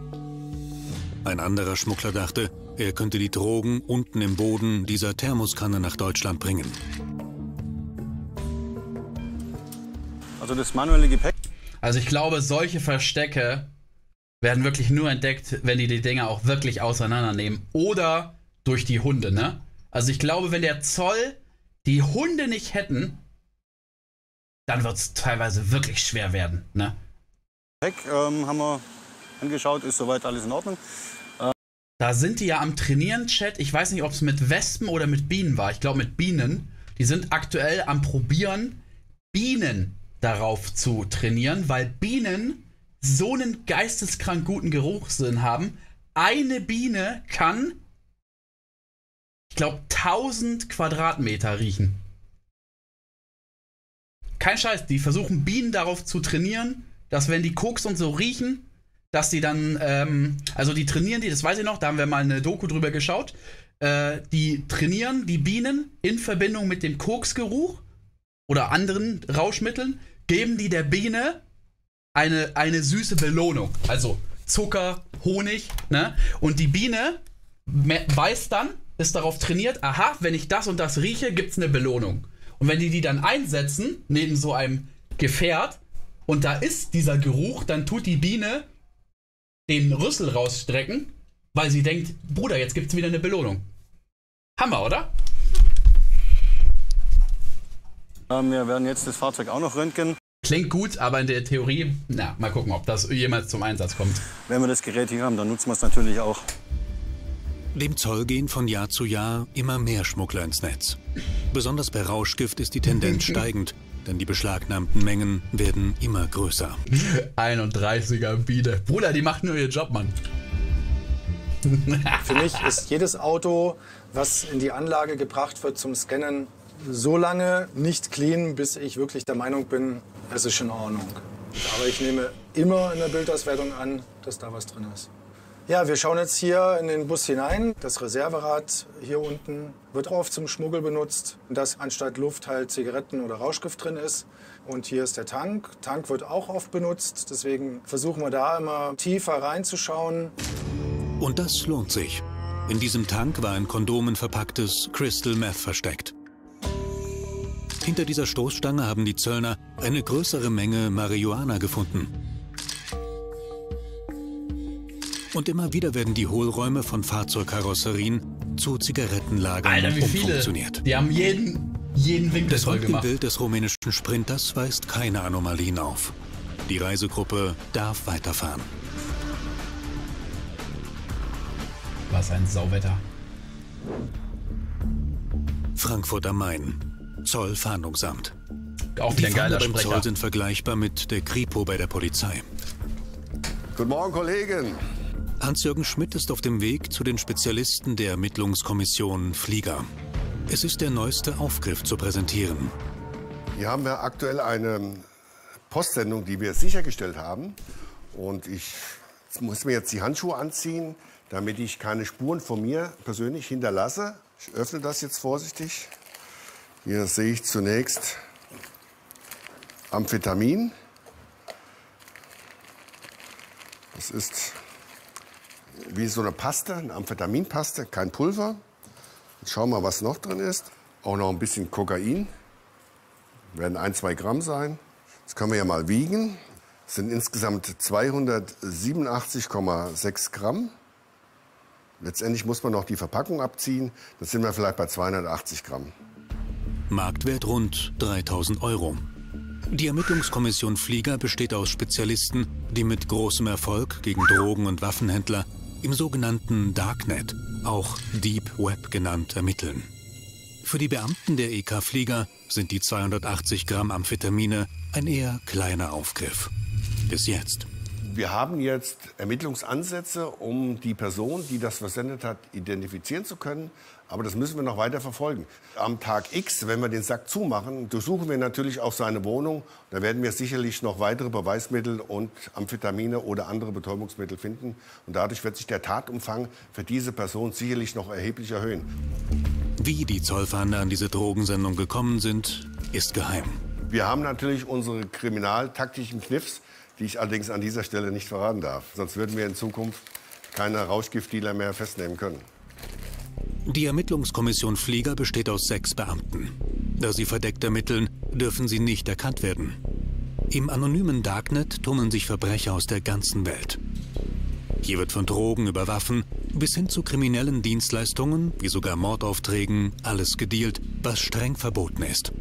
Ein anderer Schmuggler dachte, er könnte die Drogen unten im Boden dieser Thermoskanne nach Deutschland bringen. Also das manuelle Gepäck. Also ich glaube, solche Verstecke werden wirklich nur entdeckt, wenn die die Dinger auch wirklich auseinandernehmen. Oder durch die Hunde, ne? Also ich glaube, wenn der Zoll die Hunde nicht hätten, dann wird es teilweise wirklich schwer werden, ne? Gepäck ähm, haben wir angeschaut, ist soweit alles in Ordnung. Da sind die ja am Trainieren, Chat. Ich weiß nicht, ob es mit Wespen oder mit Bienen war. Ich glaube mit Bienen. Die sind aktuell am Probieren, Bienen darauf zu trainieren, weil Bienen so einen geisteskrank guten Geruchssinn haben. Eine Biene kann, ich glaube, tausend Quadratmeter riechen. Kein Scheiß, die versuchen Bienen darauf zu trainieren, dass wenn die Koks und so riechen, dass die dann, ähm, also die trainieren die, das weiß ich noch, da haben wir mal eine Doku drüber geschaut, äh, die trainieren die Bienen in Verbindung mit dem Koksgeruch oder anderen Rauschmitteln, geben die der Biene eine, eine süße Belohnung, also Zucker, Honig, ne? Und die Biene weiß dann, ist darauf trainiert, aha, wenn ich das und das rieche, gibt's eine Belohnung. Und wenn die die dann einsetzen, neben so einem Gefährt, und da ist dieser Geruch, dann tut die Biene den Rüssel rausstrecken, weil sie denkt, Bruder, jetzt gibt's wieder eine Belohnung. Hammer, oder? Wir werden jetzt das Fahrzeug auch noch röntgen. Klingt gut, aber in der Theorie, na, mal gucken, ob das jemals zum Einsatz kommt. Wenn wir das Gerät hier haben, dann nutzen wir es natürlich auch. Dem Zoll gehen von Jahr zu Jahr immer mehr Schmuggler ins Netz. Besonders bei Rauschgift ist die Tendenz steigend, denn die beschlagnahmten Mengen werden immer größer. einunddreißiger Biene. Bruder, die macht nur ihren Job, Mann. Für mich ist jedes Auto, was in die Anlage gebracht wird zum Scannen, so lange nicht clean, bis ich wirklich der Meinung bin, es ist in Ordnung. Aber ich nehme immer in der Bildauswertung an, dass da was drin ist. Ja, wir schauen jetzt hier in den Bus hinein. Das Reserverad hier unten wird oft zum Schmuggel benutzt, dass anstatt Luft halt Zigaretten oder Rauschgift drin ist. Und hier ist der Tank. Tank wird auch oft benutzt, deswegen versuchen wir da immer tiefer reinzuschauen. Und das lohnt sich. In diesem Tank war ein Kondomen verpacktes Crystal Meth versteckt. Hinter dieser Stoßstange haben die Zöllner eine größere Menge Marihuana gefunden. Und immer wieder werden die Hohlräume von Fahrzeugkarosserien zu Zigarettenlagern Alter, wie viele? umfunktioniert. Die haben jeden, jeden Winkel Das voll gemacht. Röntgenbild des rumänischen Sprinters weist keine Anomalien auf. Die Reisegruppe darf weiterfahren. Was ein Sauwetter. Frankfurt am Main. Zollfahndungsamt. Auch Die wieder ein geiler Fahnder beim Sprecher. Zoll sind vergleichbar mit der Kripo bei der Polizei. Guten Morgen, Kollegen. Hans-Jürgen Schmidt ist auf dem Weg zu den Spezialisten der Ermittlungskommission Flieger. Es ist der neueste Aufgriff zu präsentieren. Hier haben wir aktuell eine Postsendung, die wir sichergestellt haben. Und ich muss mir jetzt die Handschuhe anziehen, damit ich keine Spuren von mir persönlich hinterlasse. Ich öffne das jetzt vorsichtig. Hier sehe ich zunächst Amphetamin. Das ist wie so eine Paste, eine Amphetaminpaste, kein Pulver. Jetzt schauen wir mal, was noch drin ist. Auch noch ein bisschen Kokain. Werden ein, zwei Gramm sein. Das können wir ja mal wiegen. Das sind insgesamt zweihundertsiebenundachtzig Komma sechs Gramm. Letztendlich muss man noch die Verpackung abziehen. Da sind wir vielleicht bei zweihundertachtzig Gramm. Marktwert rund dreitausend Euro. Die Ermittlungskommission Flieger besteht aus Spezialisten, die mit großem Erfolg gegen Drogen- und Waffenhändler im sogenannten Darknet, auch Deep Web genannt, ermitteln. Für die Beamten der E K Flieger sind die zweihundertachtzig Gramm Amphetamine ein eher kleiner Aufgriff. Bis jetzt. Wir haben jetzt Ermittlungsansätze, um die Person, die das versendet hat, identifizieren zu können. Aber das müssen wir noch weiter verfolgen. Am Tag X, wenn wir den Sack zumachen, durchsuchen wir natürlich auch seine Wohnung. Da werden wir sicherlich noch weitere Beweismittel und Amphetamine oder andere Betäubungsmittel finden. Und dadurch wird sich der Tatumfang für diese Person sicherlich noch erheblich erhöhen. Wie die Zollfahnder an diese Drogensendung gekommen sind, ist geheim. Wir haben natürlich unsere kriminaltaktischen Kniffs, die ich allerdings an dieser Stelle nicht verraten darf. Sonst würden wir in Zukunft keine Rauschgiftdealer mehr festnehmen können. Die Ermittlungskommission Flieger besteht aus sechs Beamten. Da sie verdeckt ermitteln, dürfen sie nicht erkannt werden. Im anonymen Darknet tummeln sich Verbrecher aus der ganzen Welt. Hier wird von Drogen über Waffen bis hin zu kriminellen Dienstleistungen, wie sogar Mordaufträgen, alles gedealt, was streng verboten ist.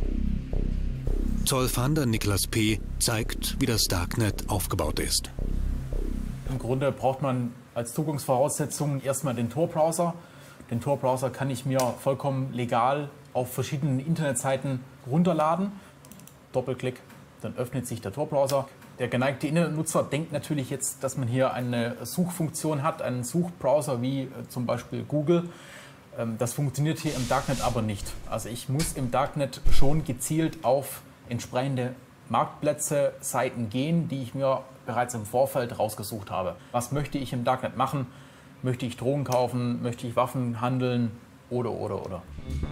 Zollfahnder Niklas P. zeigt, wie das Darknet aufgebaut ist. Im Grunde braucht man als Zugangsvoraussetzung erstmal den Tor-Browser. Den Tor-Browser kann ich mir vollkommen legal auf verschiedenen Internetseiten runterladen. Doppelklick, dann öffnet sich der Tor-Browser. Der geneigte Internetnutzer denkt natürlich jetzt, dass man hier eine Suchfunktion hat, einen Suchbrowser wie äh, zum Beispiel Google. Ähm, das funktioniert hier im Darknet aber nicht. Also ich muss im Darknet schon gezielt auf entsprechende Marktplätze, Seiten gehen, die ich mir bereits im Vorfeld rausgesucht habe. Was möchte ich im Darknet machen? Möchte ich Drogen kaufen? Möchte ich Waffen handeln? Oder, oder, oder.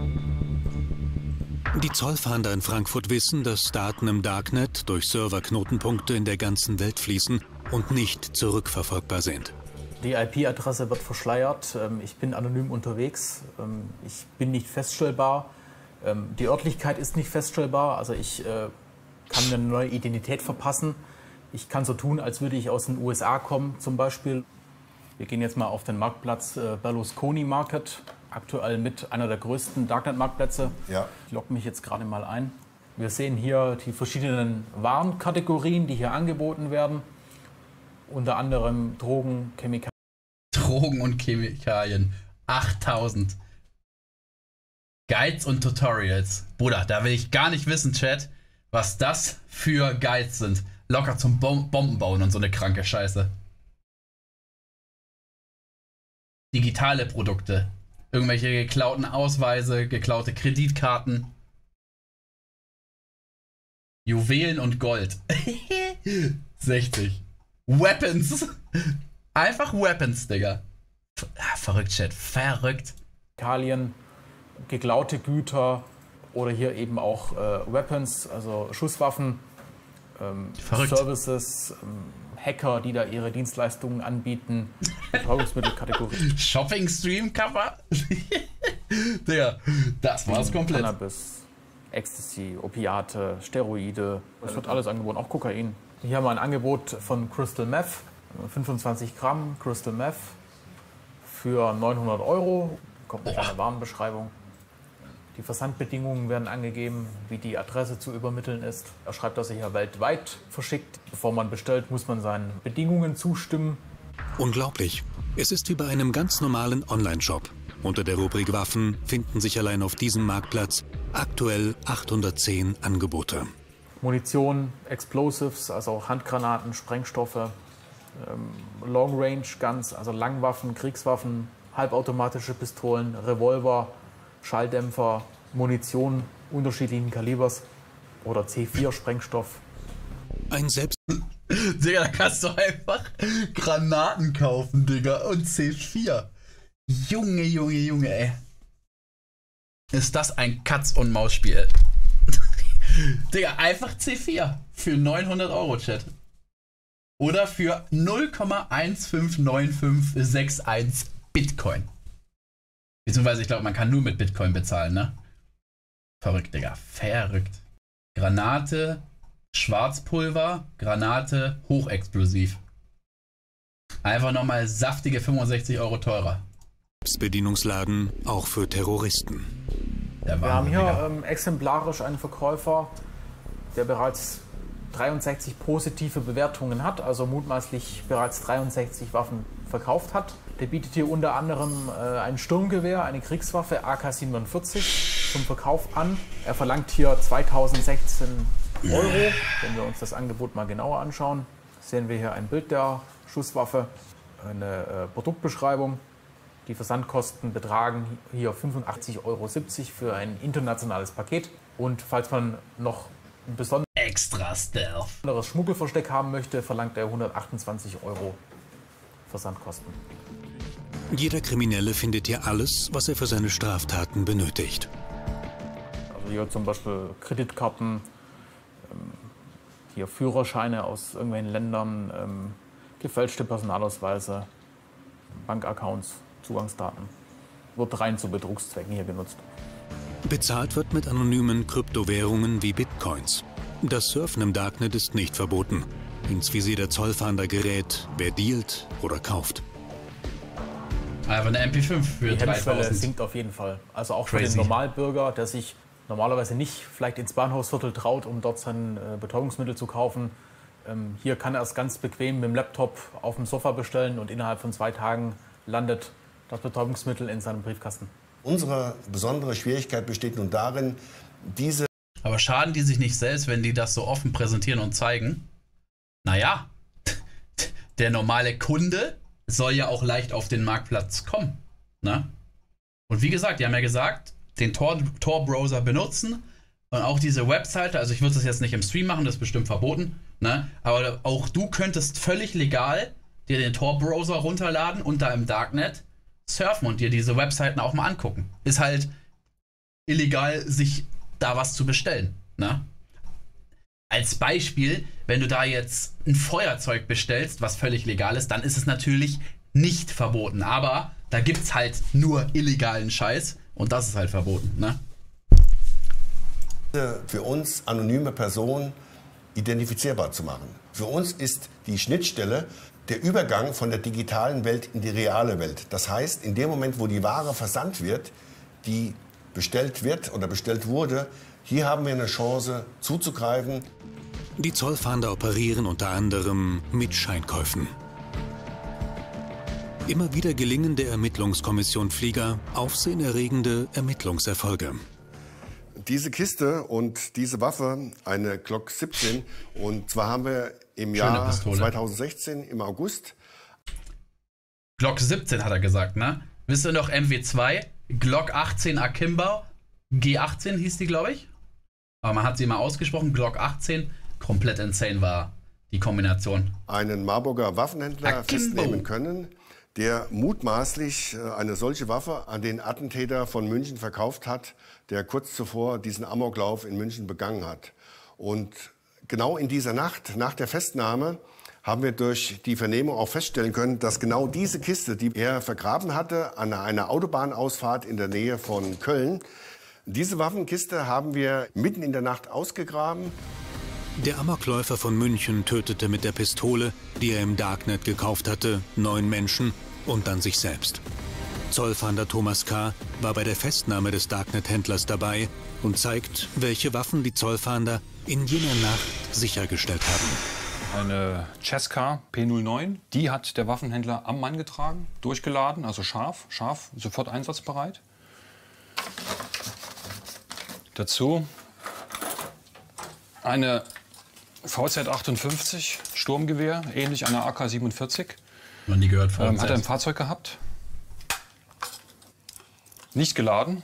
Die Zollfahnder in Frankfurt wissen, dass Daten im Darknet durch Serverknotenpunkte in der ganzen Welt fließen und nicht zurückverfolgbar sind. Die I P-Adresse wird verschleiert. Ich bin anonym unterwegs. Ich bin nicht feststellbar. Die Örtlichkeit ist nicht feststellbar. Also ich kann mir eine neue Identität verpassen. Ich kann so tun, als würde ich aus den U S A kommen zum Beispiel. Wir gehen jetzt mal auf den Marktplatz Berlusconi Market. Aktuell mit einer der größten Darknet-Marktplätze. Ja. Ich logge mich jetzt gerade mal ein. Wir sehen hier die verschiedenen Warenkategorien, die hier angeboten werden. Unter anderem Drogen, Chemikalien. Drogen und Chemikalien. achttausend. Guides und Tutorials. Bruder, da will ich gar nicht wissen, Chat, was das für Guides sind. Locker zum Bom Bomben bauen und so eine kranke Scheiße. Digitale Produkte. Irgendwelche geklauten Ausweise, geklaute Kreditkarten. Juwelen und Gold. sechzig. Weapons. Einfach Weapons, Digga. Ah, verrückt, Chat. Verrückt. Chemikalien, geklaute Güter oder hier eben auch äh, Weapons, also Schusswaffen, ähm, Services, ähm, Hacker, die da ihre Dienstleistungen anbieten, Betäubungsmittelkategorie. Shopping-Stream-Cover? Digga, das war's komplett. Cannabis, Ecstasy, Opiate, Steroide, das wird alles angeboten, auch Kokain. Hier haben wir ein Angebot von Crystal Meth, fünfundzwanzig Gramm Crystal Meth für neunhundert Euro. Kommt eine kleine Warenbeschreibung. Die Versandbedingungen werden angegeben, wie die Adresse zu übermitteln ist. Er schreibt, dass er hier weltweit verschickt. Bevor man bestellt, muss man seinen Bedingungen zustimmen. Unglaublich. Es ist wie bei einem ganz normalen Online-Shop. Unter der Rubrik Waffen finden sich allein auf diesem Marktplatz aktuell achthundertzehn Angebote. Munition, Explosives, also auch Handgranaten, Sprengstoffe, ähm, Long-Range Guns, also Langwaffen, Kriegswaffen, halbautomatische Pistolen, Revolver, Schalldämpfer, Munition unterschiedlichen Kalibers oder C vier Sprengstoff. Ein Selbst... Digga, da kannst du einfach Granaten kaufen, Digga, und C vier. Junge, Junge, Junge, ey. Ist das ein Katz-und-Maus-Spiel? Digga, einfach C vier für neunhundert Euro, Chat. Oder für null Komma eins fünf neun fünf sechs eins Bitcoin. Beziehungsweise, ich glaube, man kann nur mit Bitcoin bezahlen, ne? Verrückt, Digga. Verrückt. Granate, Schwarzpulver, Granate, hochexplosiv. Einfach nochmal saftige fünfundsechzig Euro teurer. Bedienungsladen auch für Terroristen. Wir haben hier ähm, exemplarisch einen Verkäufer, der bereits dreiundsechzig positive Bewertungen hat, also mutmaßlich bereits dreiundsechzig Waffen verkauft hat. Der bietet hier unter anderem äh, ein Sturmgewehr, eine Kriegswaffe A K siebenundvierzig zum Verkauf an. Er verlangt hier zweitausendsechzehn Euro. Wenn wir uns das Angebot mal genauer anschauen, sehen wir hier ein Bild der Schusswaffe, eine äh, Produktbeschreibung. Die Versandkosten betragen hier fünfundachtzig Euro siebzig für ein internationales Paket. Und falls man noch ein besonderes Extra Stealth. Schmuggelversteck haben möchte, verlangt er hundertachtundzwanzig Euro Versandkosten. Jeder Kriminelle findet hier alles, was er für seine Straftaten benötigt. Also hier zum Beispiel Kreditkarten, hier Führerscheine aus irgendwelchen Ländern, gefälschte Personalausweise, Bankaccounts, Zugangsdaten. Wird rein zu Betrugszwecken hier genutzt. Bezahlt wird mit anonymen Kryptowährungen wie Bitcoins. Das Surfen im Darknet ist nicht verboten. Ins Visier der Zollfahnder gerät, wer dealt oder kauft. Einfach eine M P fünf für Die Hemmschwelle dreitausend. sinkt auf jeden Fall. Also auch Crazy. für den Normalbürger, der sich normalerweise nicht vielleicht ins Bahnhofsviertel traut, um dort sein äh, Betäubungsmittel zu kaufen. Ähm, hier kann er es ganz bequem mit dem Laptop auf dem Sofa bestellen und innerhalb von zwei Tagen landet das Betäubungsmittel in seinem Briefkasten. Unsere besondere Schwierigkeit besteht nun darin, diese... Aber schaden die sich nicht selbst, wenn die das so offen präsentieren und zeigen? naja, der normale Kunde soll ja auch leicht auf den Marktplatz kommen. Ne? Und wie gesagt, die haben ja gesagt, den Tor, Tor-Browser benutzen und auch diese Webseite, also ich würde das jetzt nicht im Stream machen, das ist bestimmt verboten, ne? Aber auch du könntest völlig legal dir den Tor-Browser runterladen und da im Darknet surfen und dir diese Webseiten auch mal angucken. Ist halt illegal, sich da was zu bestellen. Ne? Als Beispiel, wenn du da jetzt ein Feuerzeug bestellst, was völlig legal ist, dann ist es natürlich nicht verboten. Aber da gibt es halt nur illegalen Scheiß und das ist halt verboten. Ne? Für uns anonyme Personen identifizierbar zu machen. Für uns ist die Schnittstelle der Übergang von der digitalen Welt in die reale Welt. Das heißt, in dem Moment, wo die Ware versandt wird, die bestellt wird oder bestellt wurde, hier haben wir eine Chance zuzugreifen. Die Zollfahnder operieren unter anderem mit Scheinkäufen. Immer wieder gelingen der Ermittlungskommission Flieger aufsehenerregende Ermittlungserfolge. Diese Kiste und diese Waffe, eine Glock siebzehn, und zwar haben wir im Jahr zweitausendsechzehn, im August. Glock siebzehn hat er gesagt, ne? Wisst ihr noch M W zwei? Glock achtzehn Akimbo, G achtzehn hieß die, glaube ich. Aber man hat sie mal ausgesprochen, Glock achtzehn, komplett insane war die Kombination. Einen Marburger Waffenhändler Akimbo. festnehmen können, der mutmaßlich eine solche Waffe an den Attentäter von München verkauft hat, der kurz zuvor diesen Amoklauf in München begangen hat. Und genau in dieser Nacht, nach der Festnahme, haben wir durch die Vernehmung auch feststellen können, dass genau diese Kiste, die er vergraben hatte, an einer Autobahnausfahrt in der Nähe von Köln, diese Waffenkiste haben wir mitten in der Nacht ausgegraben. Der Amokläufer von München tötete mit der Pistole, die er im Darknet gekauft hatte, neun Menschen und dann sich selbst. Zollfahnder Thomas K. war bei der Festnahme des Darknet-Händlers dabei und zeigt, welche Waffen die Zollfahnder in jener Nacht sichergestellt haben. Eine Cesca P null neun, die hat der Waffenhändler am Mann getragen, durchgeladen, also scharf, scharf, sofort einsatzbereit. Dazu eine V Z achtundfünfzig Sturmgewehr, ähnlich einer A K siebenundvierzig. Noch nie gehört von ähm, Hat er im Fahrzeug gehabt. Nicht geladen.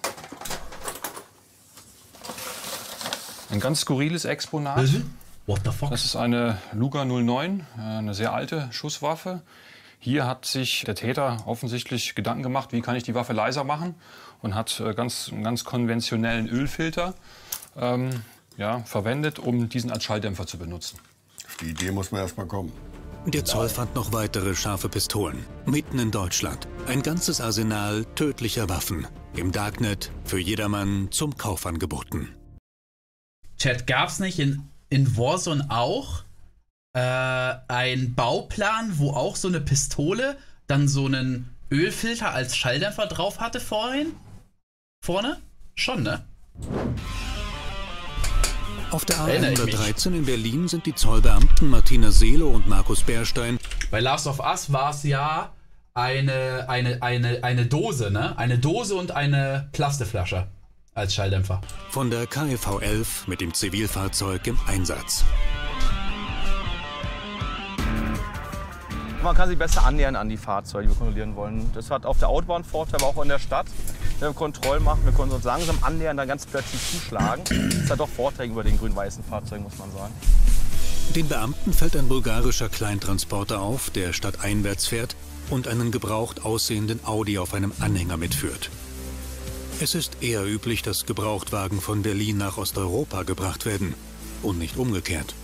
Ein ganz skurriles Exponat. What the fuck? Das ist eine Luger null neun, eine sehr alte Schusswaffe. Hier hat sich der Täter offensichtlich Gedanken gemacht, wie kann ich die Waffe leiser machen, und hat ganz, einen ganz konventionellen Ölfilter ähm, ja, verwendet, um diesen als Schalldämpfer zu benutzen. Auf die Idee muss man erst mal kommen. Der Zoll fand noch weitere scharfe Pistolen. Mitten in Deutschland. Ein ganzes Arsenal tödlicher Waffen. Im Darknet für jedermann zum Kauf angeboten. Chat, gab's nicht in, in Warzone auch äh, einen Bauplan, wo auch so eine Pistole dann so einen Ölfilter als Schalldämpfer drauf hatte vorhin? Vorne? Schon, ne? Auf der A hundertdreizehn in Berlin sind die Zollbeamten Martina Seelo und Markus Bärstein. Bei Last of Us war es ja eine, eine, eine, eine Dose, ne? Eine Dose und eine Plastikflasche als Schalldämpfer. Von der K E V elf mit dem Zivilfahrzeug im Einsatz. Man kann sich besser annähern an die Fahrzeuge, die wir kontrollieren wollen. Das hat auf der Autobahn Vorteil, aber auch in der Stadt. Wenn wir Kontrollen machen, wir können uns langsam annähern, dann ganz plötzlich zuschlagen. Das hat auch Vorteile über den grün-weißen Fahrzeugen, muss man sagen. Den Beamten fällt ein bulgarischer Kleintransporter auf, der stadteinwärts fährt und einen gebraucht aussehenden Audi auf einem Anhänger mitführt. Es ist eher üblich, dass Gebrauchtwagen von Berlin nach Osteuropa gebracht werden und nicht umgekehrt.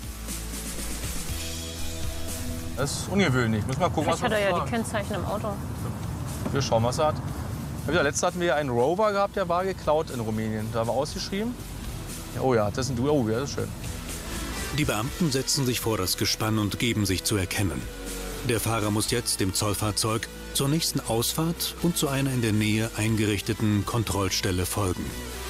Das ist ungewöhnlich. Müssen wir mal gucken, Vielleicht was hat er ja fahren. die Kennzeichen im Auto. Wir schauen, was er hat. Ja, letztes hatten wir einen Rover gehabt, der war geklaut in Rumänien. Da war ausgeschrieben. Oh ja, das ist ein Oh, ja, das ist schön. Die Beamten setzen sich vor das Gespann und geben sich zu erkennen. Der Fahrer muss jetzt dem Zollfahrzeug zur nächsten Ausfahrt und zu einer in der Nähe eingerichteten Kontrollstelle folgen.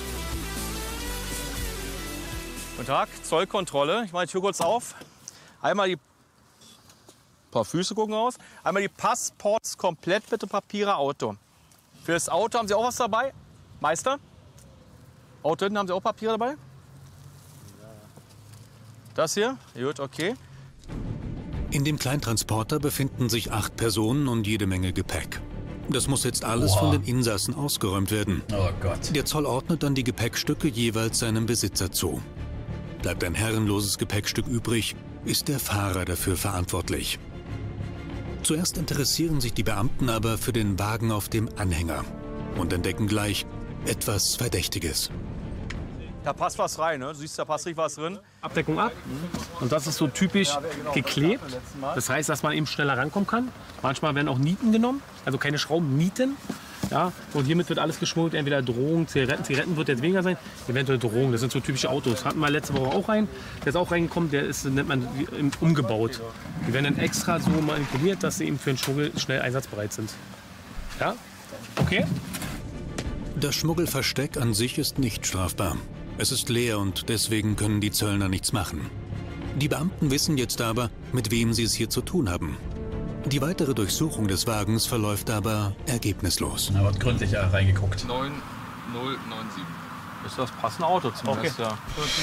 Guten Tag, Zollkontrolle. Ich mache die Tür kurz auf. Einmal die ein paar Füße gucken raus. Einmal die Passports komplett, bitte Papiere, Auto. Für das Auto haben Sie auch was dabei? Meister? Auto hinten haben Sie auch Papiere dabei? Das hier? Gut, okay. In dem Kleintransporter befinden sich acht Personen und jede Menge Gepäck. Das muss jetzt alles Boah. von den Insassen ausgeräumt werden. Oh Gott. Der Zoll ordnet dann die Gepäckstücke jeweils seinem Besitzer zu. Bleibt ein herrenloses Gepäckstück übrig, ist der Fahrer dafür verantwortlich. Zuerst interessieren sich die Beamten aber für den Wagen auf dem Anhänger und entdecken gleich etwas Verdächtiges. Da passt was rein, ne? Du siehst, da passt richtig was drin. Abdeckung ab. Und das ist so typisch geklebt. Das heißt, dass man eben schneller rankommen kann. Manchmal werden auch Nieten genommen, also keine Schrauben, Nieten. Ja, und hiermit wird alles geschmuggelt, entweder Drogen, Zigaretten. Zigaretten wird jetzt weniger sein, eventuell Drogen. Das sind so typische Autos. Hatten wir letzte Woche auch rein. Der ist auch reingekommen, der ist, nennt man, umgebaut. Die werden dann extra so manipuliert, dass sie eben für den Schmuggel schnell einsatzbereit sind. Ja, okay. Das Schmuggelversteck an sich ist nicht strafbar. Es ist leer und deswegen können die Zöllner nichts machen. Die Beamten wissen jetzt aber, mit wem sie es hier zu tun haben. Die weitere Durchsuchung des Wagens verläuft aber ergebnislos. Da wird gründlicher reingeguckt. neun null neun sieben. Ist das passende Auto zumindest, okay. Ja.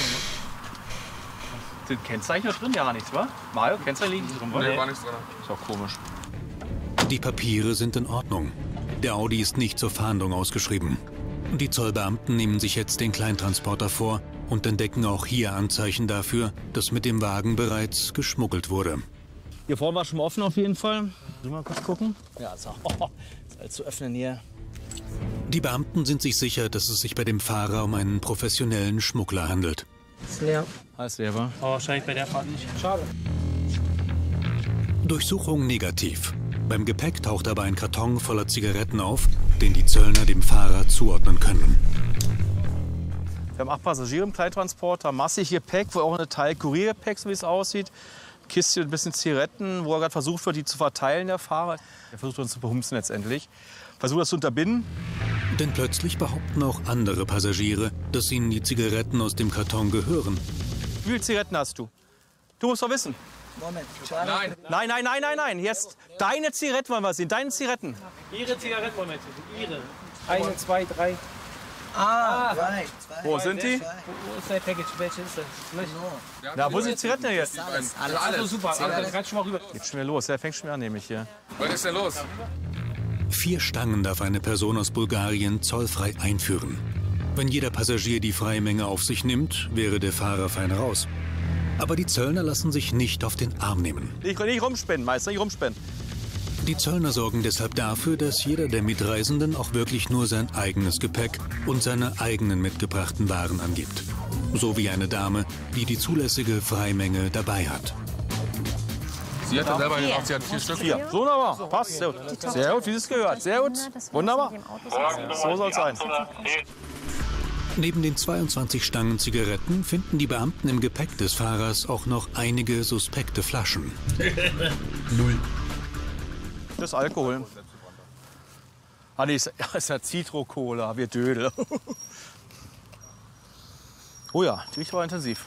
Sind Kennzeichen drin? Ja, nichts, wa? Mario, Kennzeichen liegen nicht drin, wa? Nee, war nichts drin. Ist auch komisch. Die Papiere sind in Ordnung. Der Audi ist nicht zur Fahndung ausgeschrieben. Die Zollbeamten nehmen sich jetzt den Kleintransporter vor und entdecken auch hier Anzeichen dafür, dass mit dem Wagen bereits geschmuggelt wurde. Hier vorne war schon mal offen auf jeden Fall. Sollen wir mal kurz gucken? Ja, ist, auch, oh, ist alles zu öffnen hier. Die Beamten sind sich sicher, dass es sich bei dem Fahrer um einen professionellen Schmuggler handelt. Ist leer. Alles leer, wa? Oh, wahrscheinlich bei der Fahrt nicht. Schade. Durchsuchung negativ. Beim Gepäck taucht aber ein Karton voller Zigaretten auf, den die Zöllner dem Fahrer zuordnen können. Wir haben acht Passagiere im Kleintransporter, massig Gepäck, wo auch ein Teil Kuriergepäck, so wie es aussieht. Kiste mit ein bisschen Zigaretten, wo er gerade versucht wird, die zu verteilen, der Fahrer. Er versucht uns zu behumsen letztendlich. Versucht das zu unterbinden. Denn plötzlich behaupten auch andere Passagiere, dass ihnen die Zigaretten aus dem Karton gehören. Wie viele Zigaretten hast du? Du musst doch wissen. Moment. Nein. Nein, nein, nein, nein, nein. Jetzt deine Zigaretten wollen wir sehen. Deine Zigaretten. Ihre Zigaretten wollen wir sehen. Ihre. Eine, zwei, drei. Ah, zwei. Wo sind die? Wo ist dein Package? Welche ist das? Na, wo sind die Zigaretten denn jetzt? Alles, alles. Also super, also, kannst schon mal rüber. Geht schon wieder los. Ja, fängt schon wieder an, nehme ich hier. Was ist denn los? Vier Stangen darf eine Person aus Bulgarien zollfrei einführen. Wenn jeder Passagier die Freimenge auf sich nimmt, wäre der Fahrer fein raus. Aber die Zöllner lassen sich nicht auf den Arm nehmen. Nicht, nicht rumspinnen, Meister, nicht rumspinnen. Die Zöllner sorgen deshalb dafür, dass jeder der Mitreisenden auch wirklich nur sein eigenes Gepäck und seine eigenen mitgebrachten Waren angibt. So wie eine Dame, die die zulässige Freimenge dabei hat. Sie hat ja selber gesagt, sie hat vier Stück. Vier. So wunderbar. Passt. Sehr gut. Sehr gut, wie es gehört. Sehr gut. Wunderbar. So soll es sein. Neben den zweiundzwanzig Stangen Zigaretten finden die Beamten im Gepäck des Fahrers auch noch einige suspekte Flaschen. Null. Das ist Alkohol. Ah, nee, ist, ist ja Citro-Cola, wir Dödel. Oh ja, die riecht aber intensiv.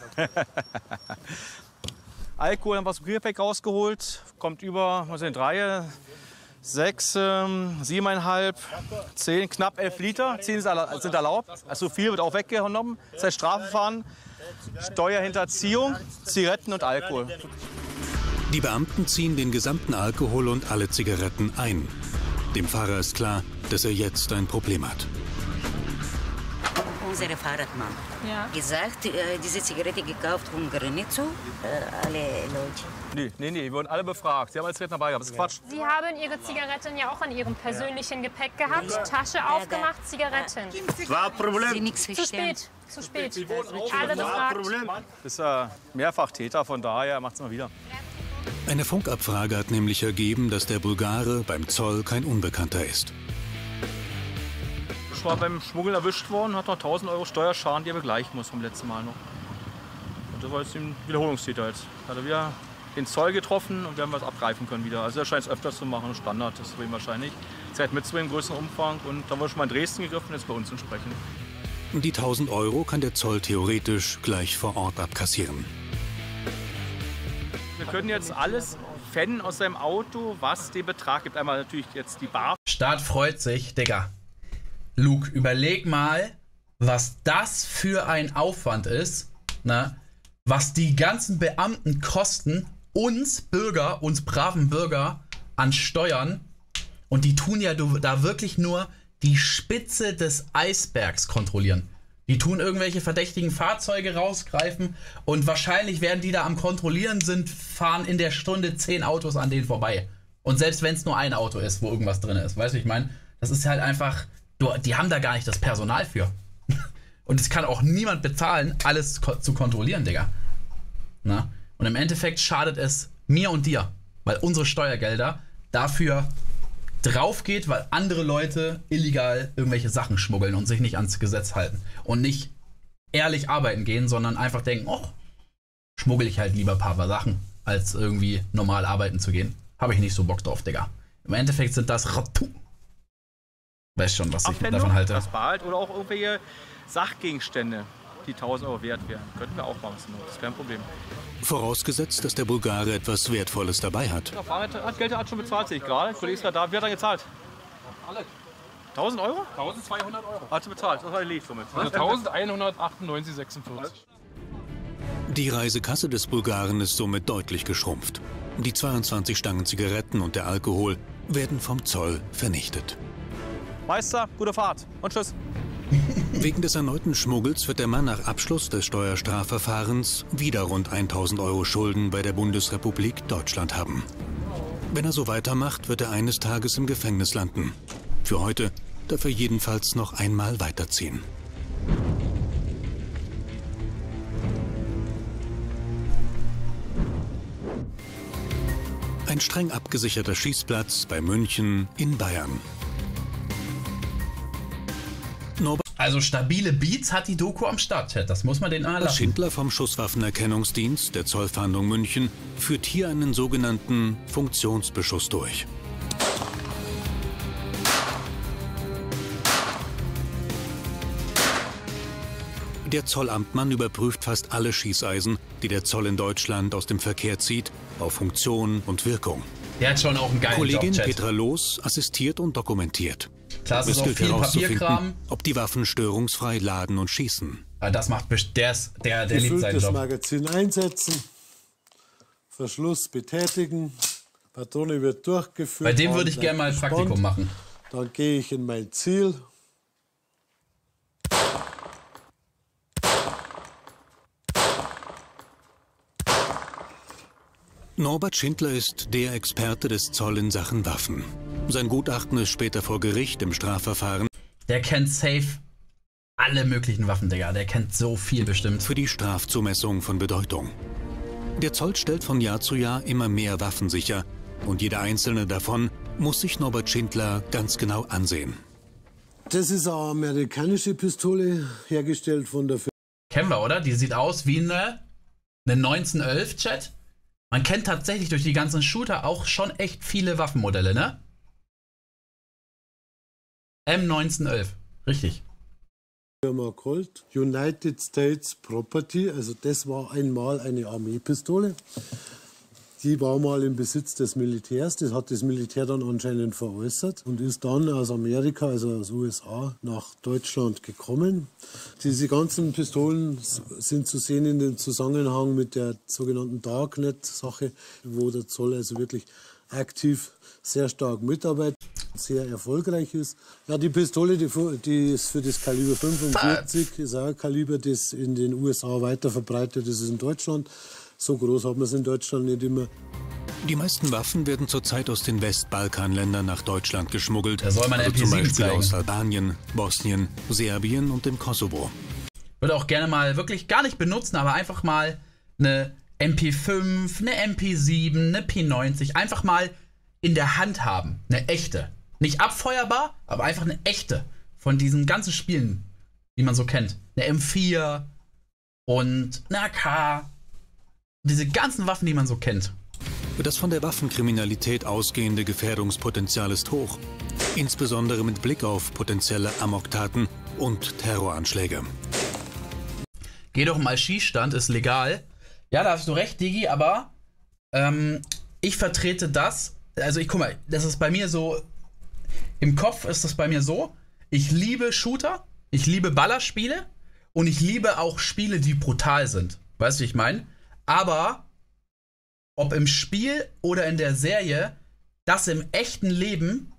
Alkohol haben wir aus dem Gepäck rausgeholt. Kommt über, was sind drei, sechs, ähm, siebeneinhalb, zehn, knapp elf Liter. Zehn sind erlaubt. Also viel wird auch weggenommen. Das heißt Strafverfahren, Steuerhinterziehung, Zigaretten und Alkohol. Die Beamten ziehen den gesamten Alkohol und alle Zigaretten ein. Dem Fahrer ist klar, dass er jetzt ein Problem hat. Unsere Fahrradmann Ja. gesagt, äh, diese Zigarette gekauft von Granitzo, äh, alle Leute. Nee, nee, nee, wir wurden alle befragt. Sie haben alle Zigaretten dabei gehabt. Das ist Quatsch. Sie haben Ihre Zigaretten ja auch in Ihrem persönlichen Gepäck gehabt. Tasche aufgemacht, Zigaretten. War Problem. Sie nichts Zu verstehen. spät, zu spät. Alle befragt. Das ist ja Mehrfachtäter, von daher macht es mal wieder. Eine Funkabfrage hat nämlich ergeben, dass der Bulgare beim Zoll kein Unbekannter ist. Ich war beim Schmuggeln erwischt worden, hat noch tausend Euro Steuerschaden, die er begleichen muss vom letzten Mal noch. Und das war jetzt ein Wiederholungstäter jetzt. Hat er wieder den Zoll getroffen und wir haben was abgreifen können wieder. Also er scheint es öfters zu machen, Standard, das ist für ihn wahrscheinlich. Zeit mitzubringen, größeren Umfang und da wurde schon mal in Dresden gegriffen, jetzt bei uns entsprechend. Die tausend Euro kann der Zoll theoretisch gleich vor Ort abkassieren. Wir können jetzt alles fennen aus seinem Auto, was den Betrag gibt. Einmal natürlich jetzt die Bar. Staat freut sich, Digga. Luke, überleg mal, was das für ein Aufwand ist, ne? Was die ganzen Beamten kosten, uns Bürger, uns braven Bürger an Steuern und die tun ja da wirklich nur die Spitze des Eisbergs kontrollieren. Die tun irgendwelche verdächtigen Fahrzeuge rausgreifen und wahrscheinlich, während die da am Kontrollieren sind, fahren in der Stunde zehn Autos an denen vorbei. Und selbst wenn es nur ein Auto ist, wo irgendwas drin ist, weißt du, ich meine, das ist halt einfach, du, die haben da gar nicht das Personal für. Und es kann auch niemand bezahlen, alles ko zu kontrollieren, Digga. Na? Und im Endeffekt schadet es mir und dir, weil unsere Steuergelder dafür drauf geht, weil andere Leute illegal irgendwelche Sachen schmuggeln und sich nicht ans Gesetz halten. Und nicht ehrlich arbeiten gehen, sondern einfach denken, oh, schmuggel ich halt lieber ein paar Sachen, als irgendwie normal arbeiten zu gehen. Habe ich nicht so Bock drauf, Digga. Im Endeffekt sind das Ratu. Weißt schon, was ich Abfändung, davon halte. Das Bad oder auch irgendwelche Sachgegenstände, die tausend Euro wert wären. Könnten wir auch machen, das ist kein Problem. Vorausgesetzt, dass der Bulgare etwas Wertvolles dabei hat. Der Fahrer hat Geld hat schon bezahlt, sehe ich gerade. Der Kollege ist gerade da. Wie hat er gezahlt? Alle. tausend Euro? tausendzweihundert Euro. Hat sie bezahlt, das war liegt somit. Also eintausendeinhundertachtundneunzig Komma sechsundvierzig. Die Reisekasse des Bulgaren ist somit deutlich geschrumpft. Die zweiundzwanzig Stangen Zigaretten und der Alkohol werden vom Zoll vernichtet. Meister, gute Fahrt und tschüss. Wegen des erneuten Schmuggels wird der Mann nach Abschluss des Steuerstrafverfahrens wieder rund tausend Euro Schulden bei der Bundesrepublik Deutschland haben. Wenn er so weitermacht, wird er eines Tages im Gefängnis landen. Für heute darf er jedenfalls noch einmal weiterziehen. Ein streng abgesicherter Schießplatz bei München in Bayern. Also stabile Beats hat die Doku am Start, Chat. Das muss man den Norbert Schindler vom Schusswaffenerkennungsdienst der Zollfahndung München führt hier einen sogenannten Funktionsbeschuss durch. Der Zollamtmann überprüft fast alle Schießeisen, die der Zoll in Deutschland aus dem Verkehr zieht, auf Funktion und Wirkung. Der hat schon auch einen geilen Kollegin Job, Chat. Petra Loos assistiert und dokumentiert. Klar, es ist es auch gilt viel herauszufinden, Papierkram. ob die Waffen störungsfrei laden und schießen. Aber das macht best- der, ist, der, der liebt seinen Gefülltes Job. Magazin einsetzen, Verschluss betätigen, Patrone wird durchgeführt. Bei dem würde ich gerne mal ein gespannt. Praktikum machen. Dann gehe ich in mein Ziel. Norbert Schindler ist der Experte des Zoll in Sachen Waffen. Sein Gutachten ist später vor Gericht im Strafverfahren. Der kennt safe alle möglichen Waffen, Digga. Der kennt so viel bestimmt. Für die Strafzumessung von Bedeutung. Der Zoll stellt von Jahr zu Jahr immer mehr Waffen sicher. Und jede einzelne davon muss sich Norbert Schindler ganz genau ansehen. Das ist eine amerikanische Pistole, hergestellt von der Firma. Kennen wir, oder? Die sieht aus wie eine, eine neunzehnhundertelf, Chat. Man kennt tatsächlich durch die ganzen Shooter auch schon echt viele Waffenmodelle, ne? M neunzehnhundertelf, richtig. Firma Colt, United States Property, also das war einmal eine Armeepistole. Die war mal im Besitz des Militärs, das hat das Militär dann anscheinend veräußert und ist dann aus Amerika, also aus U S A, nach Deutschland gekommen. Diese ganzen Pistolen sind zu sehen in dem Zusammenhang mit der sogenannten Darknet-Sache, wo der Zoll also wirklich aktiv sehr stark mitarbeitet, sehr erfolgreich ist. Ja, die Pistole, die, die ist für das Kaliber fünfundvierzig, ist auch ein Kaliber, das in den U S A weiter verbreitet ist als in Deutschland. So groß hat man es in Deutschland nicht immer. Die meisten Waffen werden zurzeit aus den Westbalkanländern nach Deutschland geschmuggelt. Da soll man also M P zum sieben Beispiel zeigen. aus Albanien, Bosnien, Serbien und dem Kosovo. Würde auch gerne mal wirklich gar nicht benutzen, aber einfach mal eine M P fünf, eine M P sieben, eine P neunzig einfach mal in der Hand haben. Eine echte. Nicht abfeuerbar, aber einfach eine echte. Von diesen ganzen Spielen, die man so kennt. Eine M vier und eine A K. Diese ganzen Waffen, die man so kennt. Das von der Waffenkriminalität ausgehende Gefährdungspotenzial ist hoch. Insbesondere mit Blick auf potenzielle Amoktaten und Terroranschläge. Geh doch mal Schießstand, ist legal. Ja, da hast du recht, Digi, aber ähm, ich vertrete das. Also ich guck mal, das ist bei mir so, im Kopf ist das bei mir so, ich liebe Shooter, ich liebe Ballerspiele und ich liebe auch Spiele, die brutal sind. Weißt du, wie ich meine? Aber ob im Spiel oder in der Serie, das im echten Leben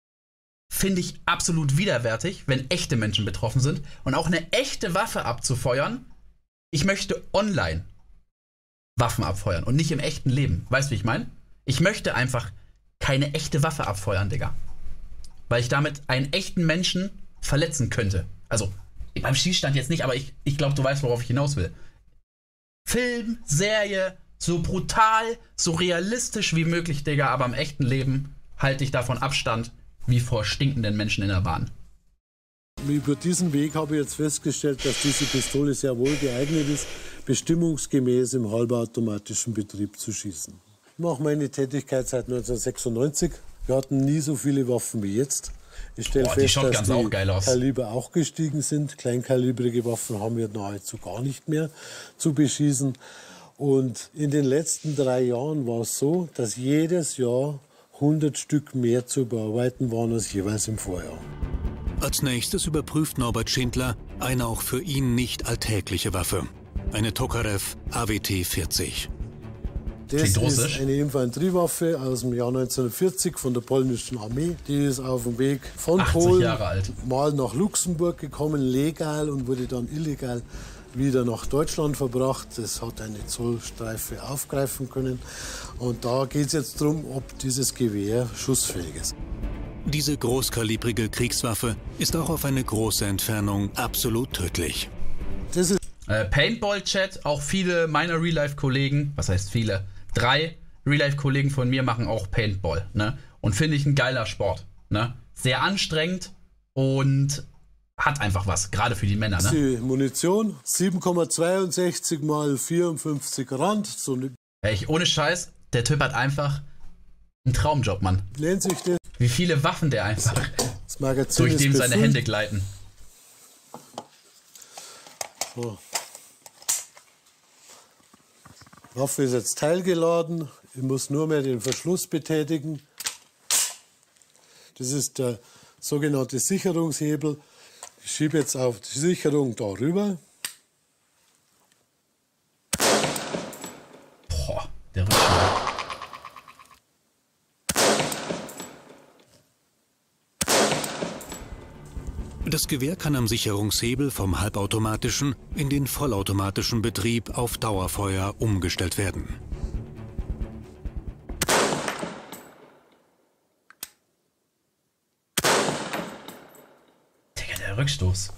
finde ich absolut widerwärtig, wenn echte Menschen betroffen sind. Und auch eine echte Waffe abzufeuern, ich möchte online Waffen abfeuern und nicht im echten Leben. Weißt du, wie ich meine? Ich möchte einfach keine echte Waffe abfeuern, Digga. Weil ich damit einen echten Menschen verletzen könnte. Also, beim Schießstand jetzt nicht, aber ich, ich glaube, du weißt, worauf ich hinaus will. Film, Serie, so brutal, so realistisch wie möglich, Digga, aber im echten Leben halte ich davon Abstand wie vor stinkenden Menschen in der Bahn. Über diesen Weg habe ich jetzt festgestellt, dass diese Pistole sehr wohl geeignet ist, bestimmungsgemäß im halbautomatischen Betrieb zu schießen. Ich mache meine Tätigkeit seit neunzehnhundertsechsundneunzig. Wir hatten nie so viele Waffen wie jetzt. Ich stelle fest, dass die auch geil aus. Kaliber auch gestiegen sind. Kleinkalibrige Waffen haben wir nahezu gar nicht mehr zu beschießen. Und in den letzten drei Jahren war es so, dass jedes Jahr hundert Stück mehr zu bearbeiten waren als jeweils im Vorjahr. Als nächstes überprüft Norbert Schindler eine auch für ihn nicht alltägliche Waffe. Eine Tokarev A W T vierzig. Das ist eine Infanteriewaffe aus dem Jahr neunzehnhundertvierzig von der polnischen Armee. Die ist auf dem Weg von Polen mal nach Luxemburg gekommen, legal, und wurde dann illegal wieder nach Deutschland verbracht. Das hat eine Zollstreife aufgreifen können. Und da geht es jetzt darum, ob dieses Gewehr schussfähig ist. Diese großkalibrige Kriegswaffe ist auch auf eine große Entfernung absolut tödlich. Das ist äh, Paintball-Chat, auch viele meiner Real-Life-Kollegen, was heißt viele? Drei Real-Life-Kollegen von mir machen auch Paintball, ne? Und finde ich ein geiler Sport, ne? Sehr anstrengend und hat einfach was, gerade für die Männer, ne? Die Munition, sieben Komma zweiundsechzig mal vierundfünfzig Rand. So eine Ey, ohne Scheiß, der Typ hat einfach einen Traumjob, Mann. Nennt sich das. Wie viele Waffen der einfach das Magazin durch dem seine befüllt. Hände gleiten. So. Waffe ist jetzt teilgeladen. Ich muss nur mehr den Verschluss betätigen. Das ist der sogenannte Sicherungshebel. Ich schiebe jetzt auf die Sicherung darüber. Boah, der Rückschlag. Das Gewehr kann am Sicherungshebel vom halbautomatischen in den vollautomatischen Betrieb auf Dauerfeuer umgestellt werden. Digga, der Rückstoß.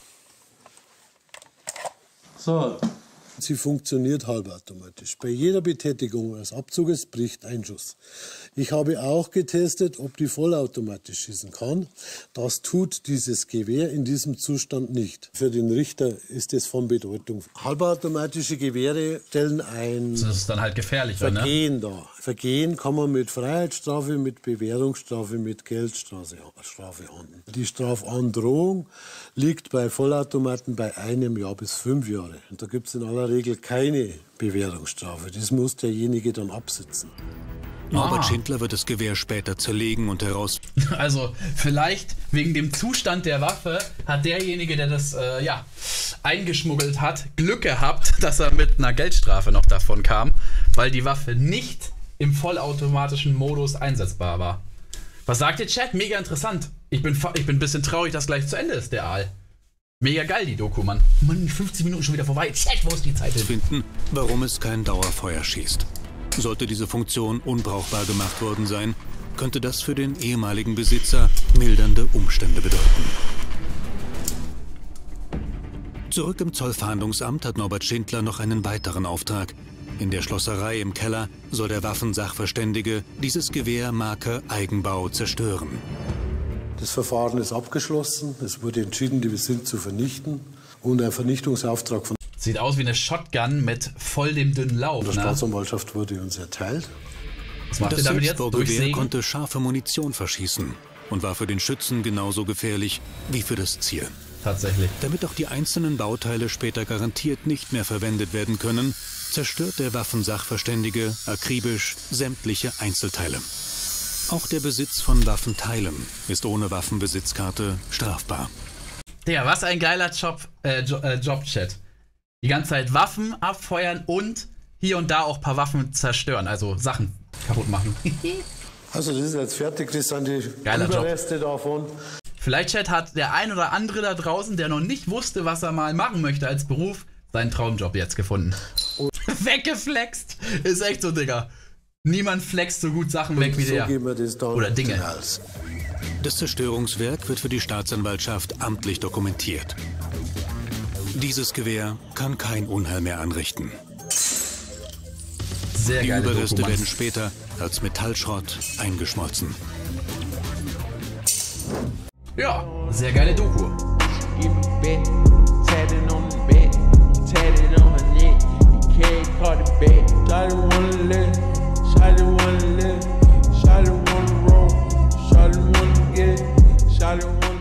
So. Sie funktioniert halbautomatisch. Bei jeder Betätigung des Abzuges bricht ein Schuss. Ich habe auch getestet, ob die vollautomatisch schießen kann. Das tut dieses Gewehr in diesem Zustand nicht. Für den Richter ist es von Bedeutung. Halbautomatische Gewehre stellen ein Das ist dann halt gefährlicher, ne? Vergehen dar. Vergehen kann man mit Freiheitsstrafe, mit Bewährungsstrafe, mit Geldstrafe ahnden. Die Strafandrohung liegt bei Vollautomaten bei einem Jahr bis fünf Jahre. Und da gibt es in aller Regel keine Bewährungsstrafe. Das muss derjenige dann absitzen. Norbert Ah. Schindler wird das Gewehr später zerlegen und heraus... Also vielleicht wegen dem Zustand der Waffe hat derjenige, der das äh, ja, eingeschmuggelt hat, Glück gehabt, dass er mit einer Geldstrafe noch davon kam, weil die Waffe nicht im vollautomatischen Modus einsetzbar war. Was sagt ihr, Chat? Mega interessant. Ich bin, fa- ich bin ein bisschen traurig, dass gleich zu Ende ist, der Aal. Mega geil, die Doku, Mann. Mann, fünfzehn Minuten schon wieder vorbei. Chat, wo ist die Zeit hin? finden, warum es kein Dauerfeuer schießt. Sollte diese Funktion unbrauchbar gemacht worden sein, könnte das für den ehemaligen Besitzer mildernde Umstände bedeuten. Zurück im Zollfahndungsamt hat Norbert Schindler noch einen weiteren Auftrag. In der Schlosserei im Keller soll der Waffensachverständige dieses Gewehr Marke Eigenbau zerstören. Das Verfahren ist abgeschlossen. Es wurde entschieden, die sind zu vernichten. Und ein Vernichtungsauftrag von Sieht aus wie eine Shotgun mit voll dem dünnen Lauf, der ne? Staatsanwaltschaft wurde uns erteilt. Was macht ihr Das damit jetzt? Selbstbaugewehr Durchsägen? konnte scharfe Munition verschießen und war für den Schützen genauso gefährlich wie für das Ziel. Tatsächlich. Damit auch die einzelnen Bauteile später garantiert nicht mehr verwendet werden können, zerstört der Waffensachverständige akribisch sämtliche Einzelteile. Auch der Besitz von Waffenteilen ist ohne Waffenbesitzkarte strafbar. Digga, was ein geiler Job, äh, jo äh, Job-Chat. Die ganze Zeit Waffen abfeuern und hier und da auch ein paar Waffen zerstören, also Sachen kaputt machen. Also das ist jetzt fertig, das sind die Geiler Überreste davon. Vielleicht, Chat, hat der ein oder andere da draußen, der noch nicht wusste, was er mal machen möchte als Beruf, seinen Traumjob jetzt gefunden. Weggeflext! Ist echt so, Digga. Niemand flext so gut Sachen weg wie so der. geben wir das dann oder Dinge. Raus. Das Zerstörungswerk wird für die Staatsanwaltschaft amtlich dokumentiert. Dieses Gewehr kann kein Unheil mehr anrichten. Sehr die geile Überreste Doku, werden später als Metallschrott eingeschmolzen. Ja, sehr geile Doku. Shawty wanna